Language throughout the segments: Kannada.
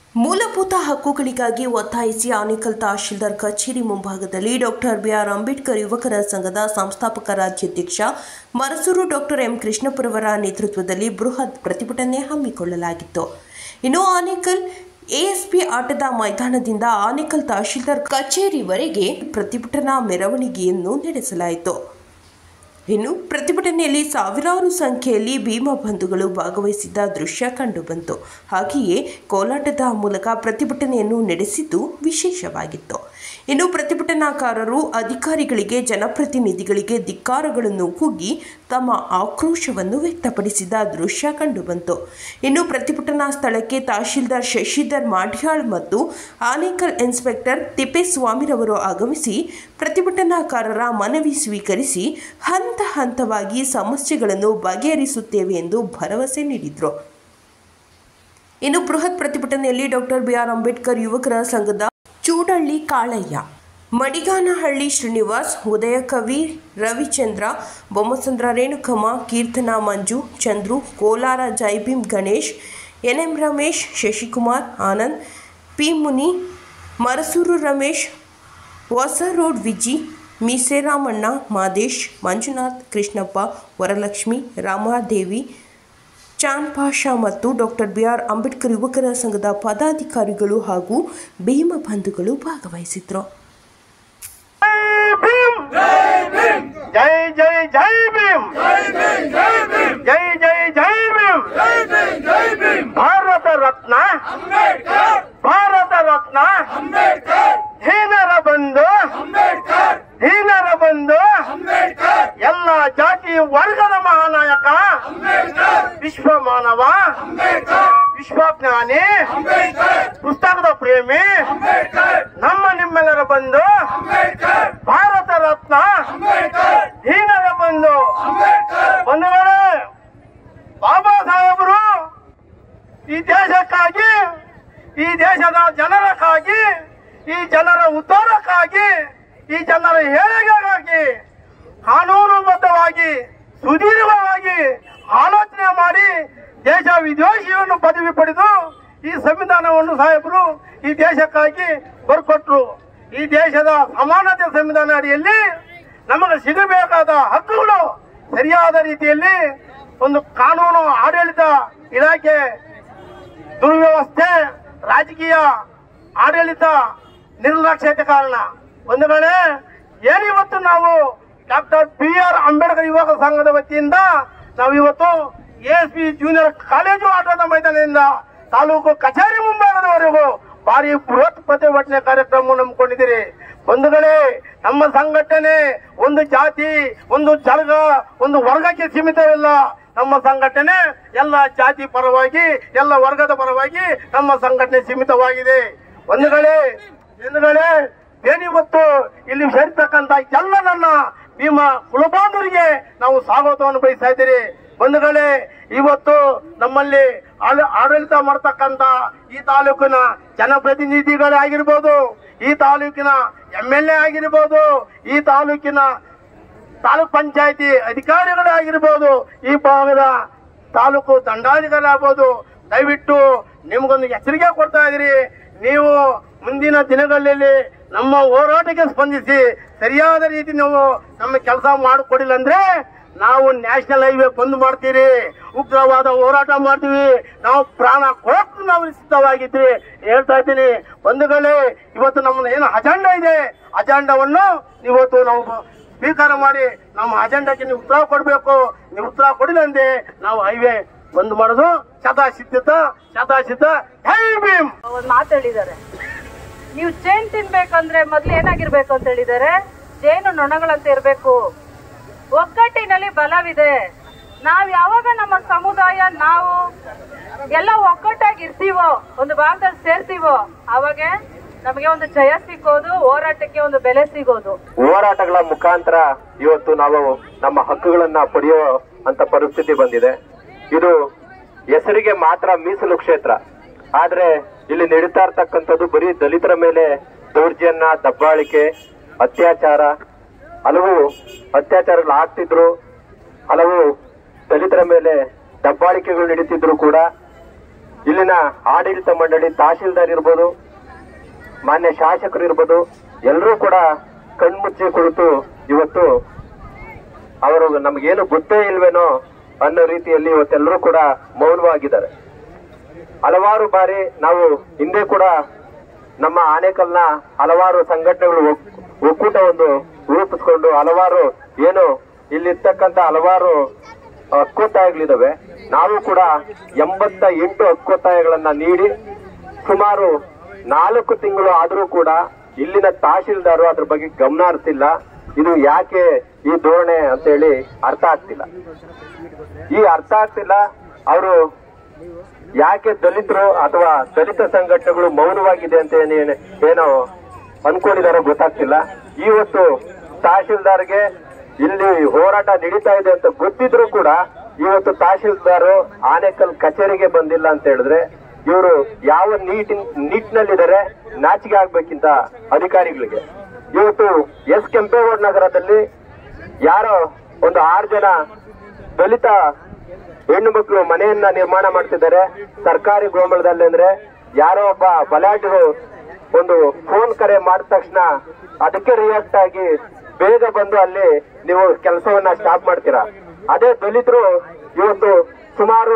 ಮೂಲಭೂತ ಹಕ್ಕುಗಳಿಗಾಗಿ ಒತ್ತಾಯಿಸಿ ಆನೇಕಲ್ ತಹಶೀಲ್ದಾರ್ ಕಚೇರಿ ಮುಂಭಾಗದಲ್ಲಿ ಡಾಕ್ಟರ್ ಬಿಆರ್ ಅಂಬೇಡ್ಕರ್ ಯುವಕರ ಸಂಘದ ಸಂಸ್ಥಾಪಕ ರಾಜ್ಯಾಧ್ಯಕ್ಷ ಮರಸೂರು ಡಾಕ್ಟರ್ ಎಂ ಕೃಷ್ಣಪ್ಪರವರ ನೇತೃತ್ವದಲ್ಲಿ ಬೃಹತ್ ಪ್ರತಿಭಟನೆ ಹಮ್ಮಿಕೊಳ್ಳಲಾಗಿತ್ತು. ಇನ್ನು ಆನೇಕಲ್ ಎಎಸ್ಪಿ ಆಟದ ಮೈದಾನದಿಂದ ಆನೇಕಲ್ ತಹಶೀಲ್ದಾರ್ ಕಚೇರಿವರೆಗೆ ಪ್ರತಿಭಟನಾ ಮೆರವಣಿಗೆಯನ್ನು ನಡೆಸಲಾಯಿತು. ಇನ್ನು ಪ್ರತಿಭಟನೆಯಲ್ಲಿ ಸಾವಿರಾರು ಸಂಖ್ಯೆಯಲ್ಲಿ ಭೀಮ ಬಂಧುಗಳು ಭಾಗವಹಿಸಿದ್ದ ದೃಶ್ಯ ಕಂಡುಬಂತು. ಹಾಗೆಯೇ ಕೋಲಾಟದ ಮೂಲಕ ಪ್ರತಿಭಟನೆಯನ್ನು ನಡೆಸಿದ್ದು ವಿಶೇಷವಾಗಿತ್ತು. ಇನ್ನು ಪ್ರತಿಭಟನಾಕಾರರು ಅಧಿಕಾರಿಗಳಿಗೆ, ಜನಪ್ರತಿನಿಧಿಗಳಿಗೆ ಧಿಕ್ಕಾರಗಳನ್ನು ಕೂಗಿ ತಮ್ಮ ಆಕ್ರೋಶವನ್ನು ವ್ಯಕ್ತಪಡಿಸಿದ ದೃಶ್ಯ ಕಂಡುಬಂತು. ಇನ್ನು ಪ್ರತಿಭಟನಾ ಸ್ಥಳಕ್ಕೆ ತಹಶೀಲ್ದಾರ್ ಶಶಿಧರ್ ಮಾಡ್ಯಾಳ್ ಮತ್ತು ಆನೇಕಲ್ ಇನ್ಸ್ಪೆಕ್ಟರ್ ತಿಪ್ಪೇಸ್ವಾಮಿರವರು ಆಗಮಿಸಿ ಪ್ರತಿಭಟನಾಕಾರರ ಮನವಿ ಸ್ವೀಕರಿಸಿ ಹಂತ ಹಂತವಾಗಿ ಸಮಸ್ಯೆಗಳನ್ನು ಬಗೆಹರಿಸುತ್ತೇವೆ ಎಂದು ಭರವಸೆ ನೀಡಿದರು. ಇನ್ನು ಬೃಹತ್ ಪ್ರತಿಭಟನೆಯಲ್ಲಿ ಡಾಕ್ಟರ್ ಬಿಆರ್ ಅಂಬೇಡ್ಕರ್ ಯುವಕರ ಸಂಘದ Chudahalli Kalayya, Madiganahalli Srinivas, Udayakavi Ravichandra, Bommasandra Renukamma, Keerthana Manju, Chandru, Kolar Jaibhim Ganesh, NM Ramesh, Shashikumar, Anand, P Muni, Marasuru Ramesh, Hosa road Viji, Meeseramanna, Madesh, Manjunath, Krishnappa, Varalakshmi, Ramadevi, Chand Pasha ಮತ್ತು ಡಾಕ್ಟರ್ ಬಿಆರ್ ಅಂಬೇಡ್ಕರ್ ಯುವಕರ ಸಂಘದ ಪದಾಧಿಕಾರಿಗಳು ಹಾಗೂ ಭೀಮ ಬಂಧುಗಳು ಭಾಗವಹಿಸಿದ್ರು. ಜೈ ಜೈ ಜೈ ಭೀಮ್, ಜೈ ಜೈ ಜೈ ಭೀಮ್, ಭಾರತ ರತ್ನ ಭಾರತ ರತ್ನ ಹೀನರ ಬಂಧು ಎಲ್ಲ ಜಾತಿ ವರ್ಗದ ಮಹಾನಾಯಕ, ವಿಶ್ವ ಮಾನವ, ವಿಶ್ವಜ್ಞಾನಿ, ಪುಸ್ತಕದ ಪ್ರೇಮಿ, ನಮ್ಮ ನಿಮ್ಮೆಲ್ಲರ ಬಂಧು, ಭಾರತ ರತ್ನ ಹೀನರ ಬಂಧು. ಬಂಧುಗಳೇ, ಬಾಬಾ ಸಾಹೇಬರು ಈ ದೇಶಕ್ಕಾಗಿ, ಈ ದೇಶದ ಜನರಕ್ಕಾಗಿ, ಈ ಜನರ ಉದ್ಧಾರಕ್ಕಾಗಿ, ಈ ಜನರ ಏಳಿಗೆಗಾಗಿ ಕಾನೂನುಬದ್ಧವಾಗಿ ಸುದೀರ್ಘವಾಗಿ ಆಲೋಚನೆ ಮಾಡಿ ದೇಶ ವಿದೇಶಿಯನ್ನು ಪದವಿ ಪಡೆದು ಈ ಸಂವಿಧಾನವನ್ನು ಸಾಹೇಬರು ಈ ದೇಶಕ್ಕಾಗಿ ಬರ್ಕೊಟ್ರು. ಈ ದೇಶದ ಸಮಾನತೆ ಸಂವಿಧಾನ ಅಡಿಯಲ್ಲಿ ನಮಗೆ ಸಿಗಬೇಕಾದ ಹಕ್ಕುಗಳು ಸರಿಯಾದ ರೀತಿಯಲ್ಲಿ ಒಂದು ಕಾನೂನು ಆಡಳಿತ ಇಲಾಖೆ ದುರ್ವ್ಯವಸ್ಥೆ, ರಾಜಕೀಯ ಆಡಳಿತ ನಿರ್ಲಕ್ಷ್ಯತೆ ಕಾರಣ. ಒಂದು ವೇಳೆ ಏನಿವತ್ತು ನಾವು ಡಾಕ್ಟರ್ ಬಿಆರ್ ಅಂಬೇಡ್ಕರ್ ಯುವಕ ಸಂಘದ ವತಿಯಿಂದ ನಾವು ಇವತ್ತು ಎಎಸ್ಪಿ ಜೂನಿಯರ್ ಕಾಲೇಜು ಆಟದ ಮೈದಾನದಿಂದ ತಾಲೂಕು ಕಚೇರಿ ಮುಂಭಾಗದವರೆಗೂ ಭಾರಿ ಬೃಹತ್ ಪ್ರತಿಭಟನೆ ಕಾರ್ಯಕ್ರಮವನ್ನು ಹಮ್ಮಿಕೊಂಡಿದ್ದೀರಿ. ಬಂಧುಗಳೇ, ನಮ್ಮ ಸಂಘಟನೆ ಒಂದು ಜಾತಿ, ಒಂದು ಜರ್ಗ, ಒಂದು ವರ್ಗಕ್ಕೆ ಸೀಮಿತವಿಲ್ಲ. ನಮ್ಮ ಸಂಘಟನೆ ಎಲ್ಲ ಜಾತಿ ಪರವಾಗಿ, ಎಲ್ಲ ವರ್ಗದ ಪರವಾಗಿ ನಮ್ಮ ಸಂಘಟನೆ ಸೀಮಿತವಾಗಿದೆ. ಬಂಧುಗಳೇ, ಏನಿವತ್ತು ಇಲ್ಲಿ ಸೇರ್ತಕ್ಕಂಥ ಎಲ್ಲ ನನ್ನ ಭೀಮ ಕುಲಬಾಂಧವರಿಗೆ ನಾವು ಸ್ವಾಗತವನ್ನು ಬಯಸ್ತಾ ಇದ್ದೀರಿ. ಬಂಧುಗಳೇ, ಇವತ್ತು ನಮ್ಮಲ್ಲಿ ಆಡಳಿತ ಮಾಡತಕ್ಕಂತ ಈ ತಾಲೂಕಿನ ಜನಪ್ರತಿನಿಧಿಗಳೇ ಆಗಿರ್ಬೋದು, ಈ ತಾಲೂಕಿನ MLA ಆಗಿರ್ಬೋದು, ಈ ತಾಲೂಕಿನ ತಾಲೂಕ್ ಪಂಚಾಯತಿ ಅಧಿಕಾರಿಗಳೇ ಆಗಿರ್ಬೋದು, ಈ ಭಾಗದ ತಾಲೂಕು ದಂಡಾಧಿಕಾರಿ ಆಗ್ಬೋದು, ದಯವಿಟ್ಟು ನಿಮ್ಗೊಂದು ಎಚ್ಚರಿಕೆ ಕೊಡ್ತಾ ಇದ್ದೀರಿ. ನೀವು ಮುಂದಿನ ದಿನಗಳಲ್ಲಿ ನಮ್ಮ ಹೋರಾಟಕ್ಕೆ ಸ್ಪಂದಿಸಿ ಸರಿಯಾದ ರೀತಿ ನೀವು ನಮ್ಮ ಕೆಲಸ ಮಾಡಿಕೊಡಿಲ್ಲ ಅಂದ್ರೆ ನಾವು ನ್ಯಾಷನಲ್ ಹೈವೇ ಬಂದ್ ಮಾಡ್ತೀರಿ, ಉಗ್ರವಾದ ಹೋರಾಟ ಮಾಡ್ತೀವಿ, ನಾವು ಪ್ರಾಣ ಕೊಡಕ್ಕೂ ನಾವು ಸಿದ್ಧವಾಗಿದ್ವಿ ಹೇಳ್ತಾ ಇದ್ದೀನಿ. ಬಂಧುಗಳೇ, ಇವತ್ತು ನಮ್ಮ ಏನು ಅಜೆಂಡಾ ಇದೆ, ಅಜೆಂಡಾವನ್ನು ಇವತ್ತು ನಾವು ಸ್ವೀಕಾರ ಮಾಡಿ ನಮ್ಮ ಅಜೆಂಡಾಕ್ಕೆ ನೀವು ಉತ್ತರ ಕೊಡಬೇಕು. ನೀವು ಉತ್ತರ ಕೊಡಿಲ್ಲ ಅಂದ್ರೆ ನಾವು ಹೈವೇ ಬಂದ್ ಮಾಡೋದು ಶತಸಿದ್ಧ. ಜೈ ಭೀಮ್. ಒಂದು ಮಾತು ಹೇಳಿದ್ದಾರೆ, ನೀವು ಜೇನು ತಿನ್ಬೇಕಂದ್ರೆ ಮೊದ್ಲು ಏನಾಗಿರ್ಬೇಕು ಅಂತ ಹೇಳಿದ್ದಾರೆ, ಜೇನು ನೊಣಗಳಂತ ಇರ್ಬೇಕು. ಒಗ್ಗಟ್ಟಿನಲ್ಲಿ ಬಲವಿದೆ. ನಾವ್ ಯಾವಾಗ ನಮ್ಮ ಸಮುದಾಯ ನಾವು ಎಲ್ಲ ಒಗ್ಗಟ್ಟಾಗಿ ಇರ್ತೀವೋ, ಒಂದು ಭಾಗದಲ್ಲಿ ಸೇರ್ತೀವೋ, ಅವಾಗ ನಮಗೆ ಒಂದು ಜಯ ಸಿಗೋದು, ಹೋರಾಟಕ್ಕೆ ಒಂದು ಬೆಲೆ ಸಿಗೋದು. ಹೋರಾಟಗಳ ಮುಖಾಂತರ ಇವತ್ತು ನಾವು ನಮ್ಮ ಹಕ್ಕುಗಳನ್ನ ಪಡೆಯೋ ಅಂತ ಪರಿಸ್ಥಿತಿ ಬಂದಿದೆ. ಇದು ಹೆಸರಿಗೆ ಮಾತ್ರ ಮೀಸಲು ಕ್ಷೇತ್ರ, ಆದ್ರೆ ಇಲ್ಲಿ ನಡೀತಾ ಇರ್ತಕ್ಕಂಥದ್ದು ಬರೀ ದಲಿತರ ಮೇಲೆ ದೌರ್ಜನ್ಯ, ದಬ್ಬಾಳಿಕೆ, ಅತ್ಯಾಚಾರ. ಹಲವು ಅತ್ಯಾಚಾರಗಳು ಆಗ್ತಿದ್ರು, ಹಲವು ದಲಿತರ ಮೇಲೆ ದಬ್ಬಾಳಿಕೆಗಳು ನಡೀತಿದ್ರು ಕೂಡ ಇಲ್ಲಿನ ಆಡಳಿತ ಮಂಡಳಿ, ತಹಶೀಲ್ದಾರ್ ಇರ್ಬೋದು, ಮಾನ್ಯ ಶಾಸಕರು ಇರ್ಬೋದು, ಎಲ್ಲರೂ ಕೂಡ ಕಣ್ಮುಚ್ಚಿ ಕುಳಿತು ಇವತ್ತು ಅವರು ನಮಗೇನು ಗೊತ್ತೇ ಇಲ್ವೇನೋ ಅನ್ನೋ ರೀತಿಯಲ್ಲಿ ಇವತ್ತೆಲ್ಲರೂ ಕೂಡ ಮೌನವಾಗಿದ್ದಾರೆ. ಹಲವಾರು ಬಾರಿ ನಾವು ಹಿಂದೆ ಕೂಡ ನಮ್ಮ ಆನೇಕಲ್ನ ಹಲವಾರು ಸಂಘಟನೆಗಳು ಒಕ್ಕೂಟ ಒಂದು ರೂಪಿಸ್ಕೊಂಡು ಹಲವಾರು ಏನು ಇಲ್ಲಿರ್ತಕ್ಕಂಥ ಹಲವಾರು ಹಕ್ಕೊತ್ತಾಯಗಳಿದಾವೆ. ನಾವು ಕೂಡ 88 ಹಕ್ಕೊತ್ತಾಯಗಳನ್ನ ನೀಡಿ ಸುಮಾರು 4 ತಿಂಗಳು ಆದರೂ ಕೂಡ ಇಲ್ಲಿನ ತಹಶೀಲ್ದಾರು ಅದ್ರ ಬಗ್ಗೆ ಗಮನ ಹರಿಸಿಲ್ಲ. ಇದು ಯಾಕೆ ಈ ಧೋರಣೆ ಅಂತ ಹೇಳಿ ಅರ್ಥ ಆಗ್ತಿಲ್ಲ. ಅವರು ಯಾಕೆ ದಲಿತರು ಅಥವಾ ದಲಿತ ಸಂಘಟನೆಗಳು ಮೌನವಾಗಿದೆ ಅಂತ ಏನೋ ಅನ್ಕೊಂಡಿದಾರೋ ಗೊತ್ತಾಗ್ತಿಲ್ಲ. ಇವತ್ತು ತಹಶೀಲ್ದಾರ್ಗೆ ಇಲ್ಲಿ ಹೋರಾಟ ನಡೀತಾ ಇದೆ ಅಂತ ಗೊತ್ತಿದ್ರು ಕೂಡ ಇವತ್ತು ತಹಶೀಲ್ದಾರು ಆನೇಕಲ್ ಕಚೇರಿಗೆ ಬಂದಿಲ್ಲ ಅಂತ ಹೇಳಿದ್ರೆ ಇವರು ಯಾವ ನಿಟ್ಟಿನಲ್ಲಿದ್ದಾರೆ ನಾಚಿಕೆ ಆಗ್ಬೇಕಿಂತ ಅಧಿಕಾರಿಗಳಿಗೆ. ಇವತ್ತು ಎಸ್ ಕೆಂಪೇಗೌಡ ನಗರದಲ್ಲಿ ಯಾರೋ ಒಂದು 6 ಜನ ದಲಿತ ಹೆಣ್ಣು ಮಕ್ಕಳು ಮನೆಯನ್ನ ನಿರ್ಮಾಣ ಮಾಡ್ತಿದ್ದಾರೆ ಸರ್ಕಾರಿ ಗೋಮಳದಲ್ಲಿ. ಅಂದ್ರೆ ಯಾರೋ ಒಬ್ಬ ಬಲಾಢ್ಯರು ಒಂದು ಫೋನ್ ಕರೆ ಮಾಡಿದ ತಕ್ಷಣ ಅದಕ್ಕೆ ರಿಯಾಕ್ಟ್ ಆಗಿ ಬೇಗ ಬಂದು ಅಲ್ಲಿ ನೀವು ಕೆಲಸವನ್ನ ಸ್ಟಾಪ್ ಮಾಡ್ತೀರಾ. ಅದೇ ದಲಿತರು ಇವತ್ತು ಸುಮಾರು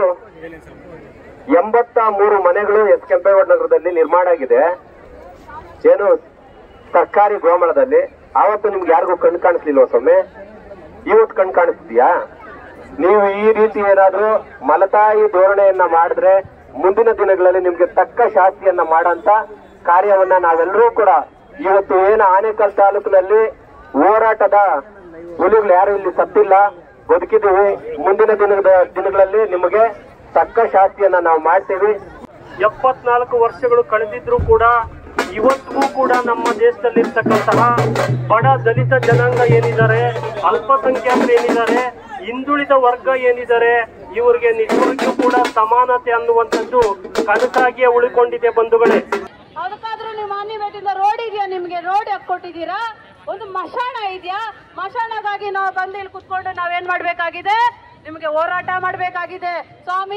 83 ಮನೆಗಳು ಎಸ್ ಕೆಂಪೇಗೌಡ ನಗರದಲ್ಲಿ ನಿರ್ಮಾಣ ಆಗಿದೆ, ಏನು ಸರ್ಕಾರಿ ಗೋಮಳದಲ್ಲಿ. ಆವತ್ತು ನಿಮ್ಗೆ ಯಾರಿಗೂ ಕಣ್ ಕಾಣಿಸ್ಲಿಲ್ವ ಸ್ವಾಮಿ? ಇವತ್ತು ಕಣ್ ಕಾಣಿಸ್ತೀಯಾ? ನೀವು ಈ ರೀತಿ ಏನಾದ್ರೂ ಮಲತಾಯಿ ಧೋರಣೆಯನ್ನ ಮಾಡಿದ್ರೆ ಮುಂದಿನ ದಿನಗಳಲ್ಲಿ ನಿಮ್ಗೆ ತಕ್ಕ ಶಾಸ್ತಿಯನ್ನ ಮಾಡಂತ ಕಾರ್ಯವನ್ನ ನಾವೆಲ್ಲರೂ ಕೂಡ ಇವತ್ತು ಏನು ಆನೇಕಲ್ ತಾಲೂಕಿನಲ್ಲಿ ಹೋರಾಟದ ಹುಲಿಗಳು ಯಾರು ಇಲ್ಲಿ ಸತ್ತಿಲ್ಲ, ಬದುಕಿದ್ದೀವಿ. ಮುಂದಿನ ದಿನಗಳಲ್ಲಿ ನಿಮಗೆ ತಕ್ಕ ಶಾಸ್ತಿಯನ್ನ ನಾವು ಮಾಡ್ತೀವಿ. 74 ವರ್ಷಗಳು ಕಳೆದಿದ್ರು ಕೂಡ ಇವತ್ತಿಗೂ ಕೂಡ ನಮ್ಮ ದೇಶದಲ್ಲಿರ್ತಕ್ಕಂತಹ ಬಡ ದಲಿತ ಜನಾಂಗ ಏನಿದ್ದಾರೆ, ಅಲ್ಪಸಂಖ್ಯಾತರು ಏನಿದ್ದಾರೆ, ಹಿಂದುಳಿದ ವರ್ಗ ಏನಿದ್ದಾರೆ, ಇವರಿಗೆ ನಿಜವಾಗಿಯೂ ಕೂಡ ಸಮಾನತೆ ಅನ್ನುವಂಥದ್ದು ಕನಸಾಗಿಯೇ ಉಳಿಕೊಂಡಿದೆ ಬಂಧುಗಳೇ. ಅದಕ್ಕಾದ್ರೂ ನೀವು ಮಾನ್ಯವೇಟಿಂದ ರೋಡ್ ಇದೆಯಾ? ನಿಮ್ಗೆ ರೋಡ್ ಕೊಟ್ಟಿದ್ದೀರಾ? ಒಂದು ಮಶಾಣ ಇದೆಯಾ? ಮಶಾಣಗಾಗಿ ನಾವು ಬಂದು ಇಲ್ಲಿ ಕುತ್ಕೊಂಡು ನಾವೇನ್ ಮಾಡ್ಬೇಕಾಗಿದೆ? ನಿಮಗೆ ಹೋರಾಟ ಮಾಡ್ಬೇಕಾಗಿದೆ ಸ್ವಾಮಿ.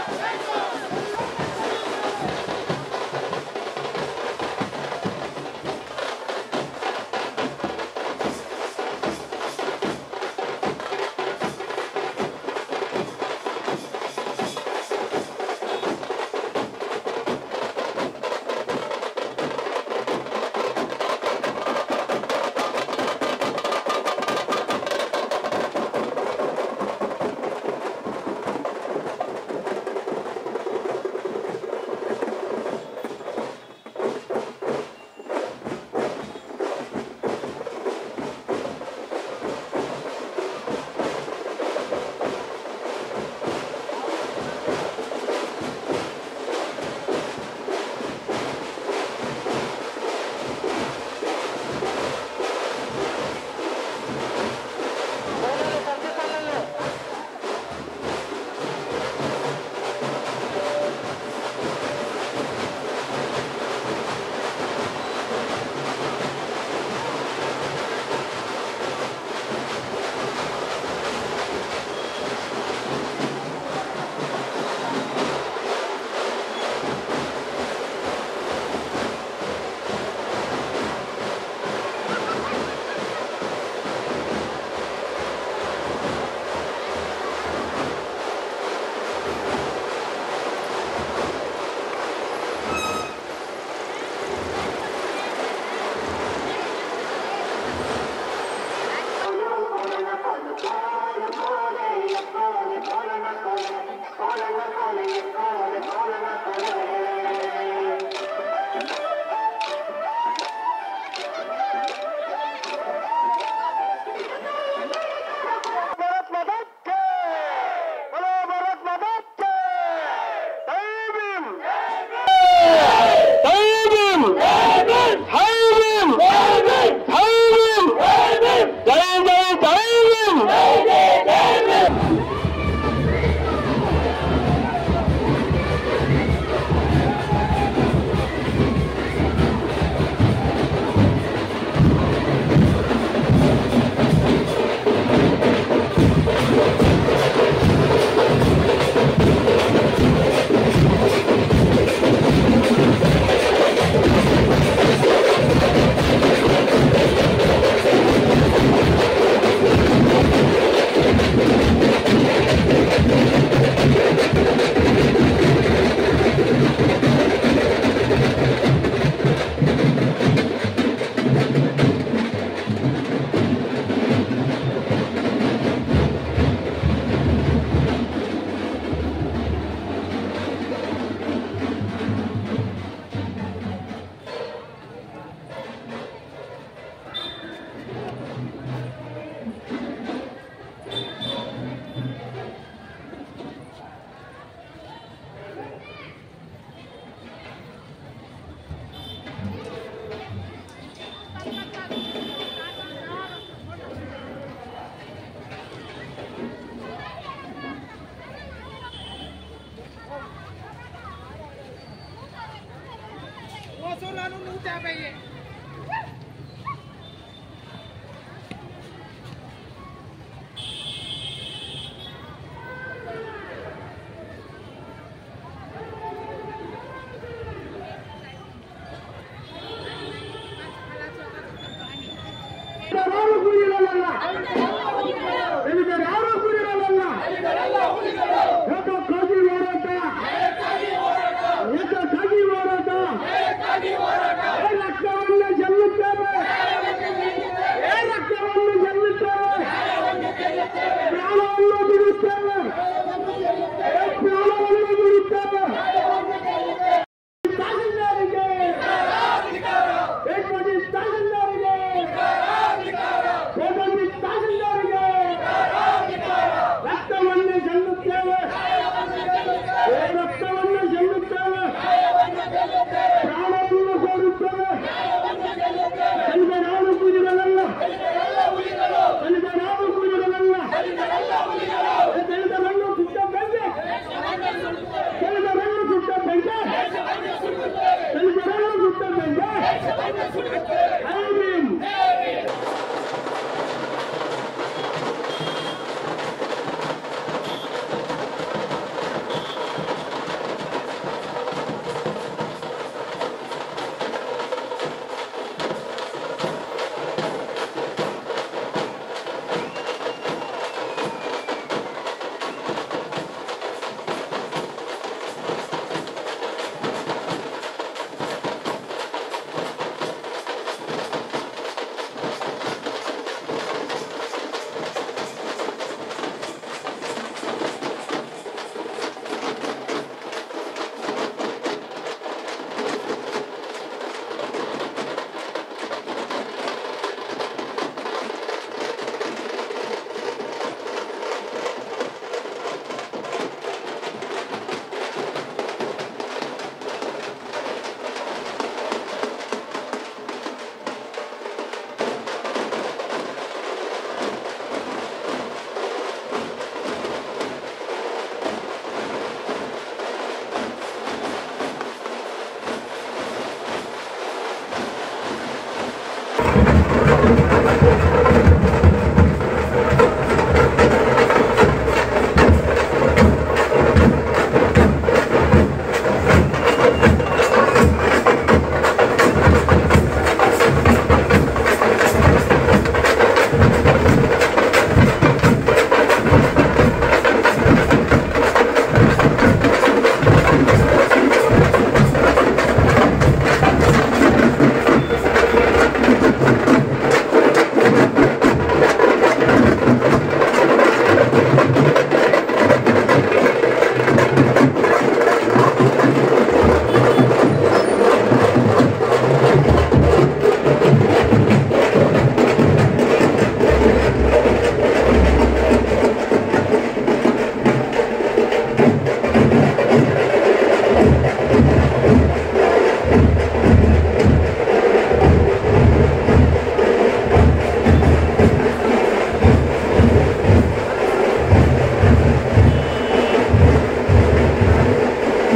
ತಹಸೀಲ್ದಾರ್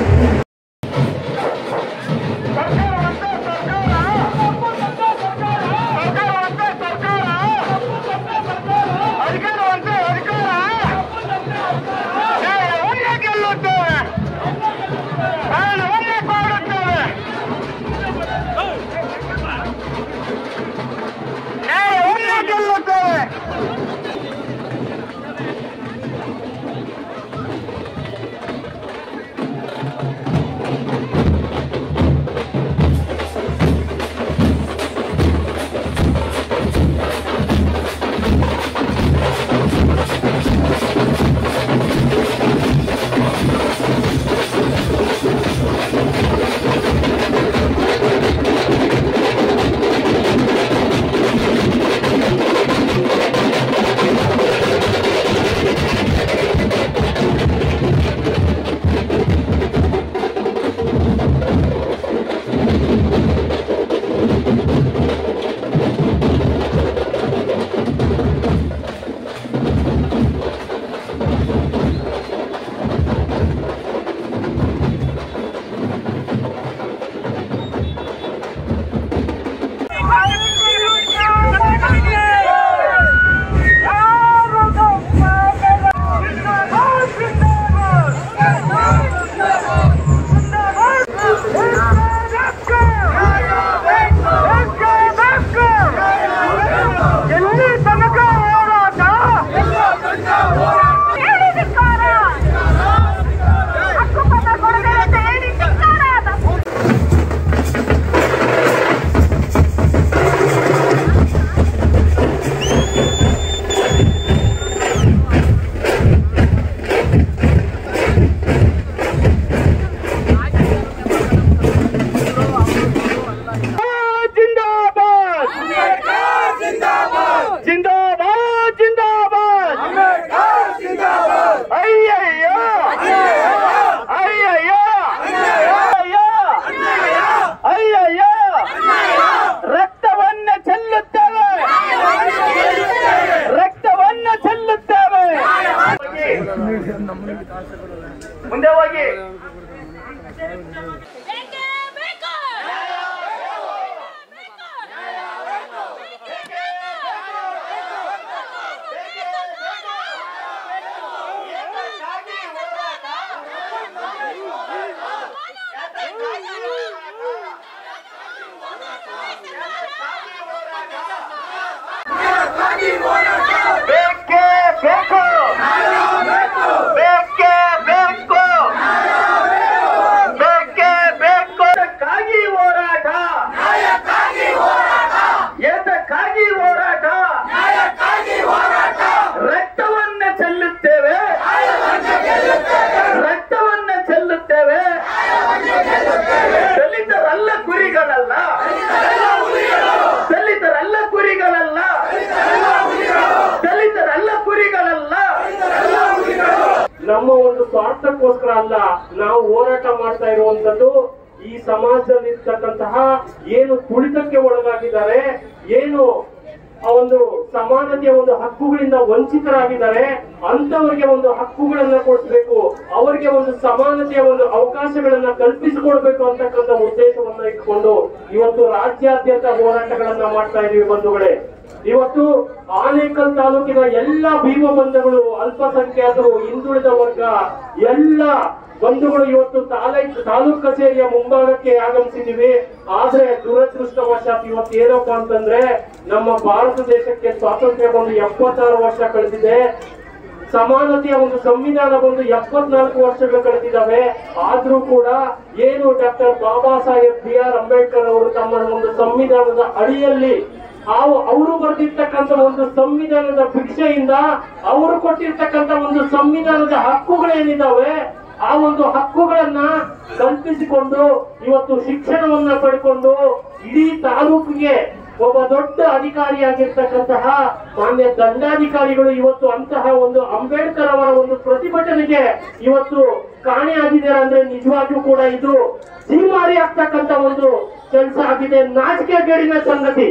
ಮುಂದೆ ಹೋಗಿ ನಮ್ಮ ಒಂದು ಸ್ವಾರ್ಥಕ್ಕೋಸ್ಕರ ಅಲ್ಲ ನಾವು ಹೋರಾಟ ಮಾಡ್ತಾ ಇರುವಂತದ್ದು ಈ ಸಮಾಜದಲ್ಲಿ ಇರ್ತಕ್ಕಂತಹ ಏನು ತುಳಿತಕ್ಕೆ ಒಳಗಾಗಿದ್ದಾರೆ, ಏನು ಆ ಒಂದು ಸಮಾನತೆಯ ಒಂದು ಹಕ್ಕುಗಳಿಂದ ವಂಚಿತರಾಗಿದ್ದಾರೆ ಅಂತವರಿಗೆ ಒಂದು ಹಕ್ಕುಗಳನ್ನ ಕೊಡಿಸ್ಬೇಕು, ಅವರಿಗೆ ಒಂದು ಸಮಾನತೆಯ ಒಂದು ಅವಕಾಶಗಳನ್ನ ಕಲ್ಪಿಸಿಕೊಡ್ಬೇಕು ಅಂತಕ್ಕಂಥ ಉದ್ದೇಶವನ್ನ ಇಟ್ಕೊಂಡು ಇವತ್ತು ರಾಜ್ಯಾದ್ಯಂತ ಹೋರಾಟಗಳನ್ನ ಮಾಡ್ತಾ ಇದೀವಿ ಬಂಧುಗಳೇ. ಇವತ್ತು ಆನೇಕಲ್ ತಾಲೂಕಿನ ಎಲ್ಲ ಭೀಮ ಬಂಧುಗಳು, ಅಲ್ಪಸಂಖ್ಯಾತರು, ಹಿಂದುಳಿದ ವರ್ಗ ಎಲ್ಲ ಬಂಧುಗಳು ಇವತ್ತು ತಾಲೂಕ್ ಕಚೇರಿಯ ಮುಂಭಾಗಕ್ಕೆ ಆಗಮಿಸಿದೀವಿ. ಆದ್ರೆ ದುರದೃಷ್ಟವಶಾತ್ ಇವತ್ತು ಏನಪ್ಪಾ ಅಂತಂದ್ರೆ ನಮ್ಮ ಭಾರತ ದೇಶಕ್ಕೆ ಸ್ವಾತಂತ್ರ್ಯ ಬಂದು 76 ವರ್ಷ ಕಳೆದಿದೆ. ಸಮಾನತೆಯ ಒಂದು ಸಂವಿಧಾನ ಬಂದು 74 ವರ್ಷಗಳು ಕಳೆದಿದ್ದಾವೆ. ಆದ್ರೂ ಕೂಡ ಏನು ಡಾಕ್ಟರ್ ಬಾಬಾ ಸಾಹೇಬ್ BR ಅಂಬೇಡ್ಕರ್ ಅವರು ತಮ್ಮ ಒಂದು ಸಂವಿಧಾನದ ಅಡಿಯಲ್ಲಿ ಅವರು ಬರೆದಿರ್ತಕ್ಕಂಥ ಒಂದು ಸಂವಿಧಾನದ ಭಿಕ್ಷೆಯಿಂದ ಅವರು ಕೊಟ್ಟಿರ್ತಕ್ಕಂಥ ಒಂದು ಸಂವಿಧಾನದ ಹಕ್ಕುಗಳೇನಿದ್ದಾವೆ ಆ ಒಂದು ಹಕ್ಕುಗಳನ್ನ ಕಲ್ಪಿಸಿಕೊಂಡು ಇವತ್ತು ಶಿಕ್ಷಣವನ್ನ ಪಡ್ಕೊಂಡು ಇಡೀ ತಾಲೂಕಿಗೆ ಒಬ್ಬ ದೊಡ್ಡ ಅಧಿಕಾರಿಯಾಗಿರ್ತಕ್ಕಂತಹ ಮಾನ್ಯ ದಂಡಾಧಿಕಾರಿಗಳು ಇವತ್ತು ಅಂತಹ ಒಂದು ಅಂಬೇಡ್ಕರ್ ಅವರ ಒಂದು ಪ್ರತಿಭಟನೆಗೆ ಇವತ್ತು ಕಾಣೆಯಾಗಿದ್ದಾರೆ ಅಂದ್ರೆ ನಿಜವಾಗಿಯೂ ಕೂಡ ಇದು ಜಿಮಾರಿ ಆಗ್ತಕ್ಕಂಥ ಒಂದು ಕೆಲಸ ಆಗಿದೆ. ನಾಚಿಕೆ ಗೇಡಿನ ಸಂಗತಿ.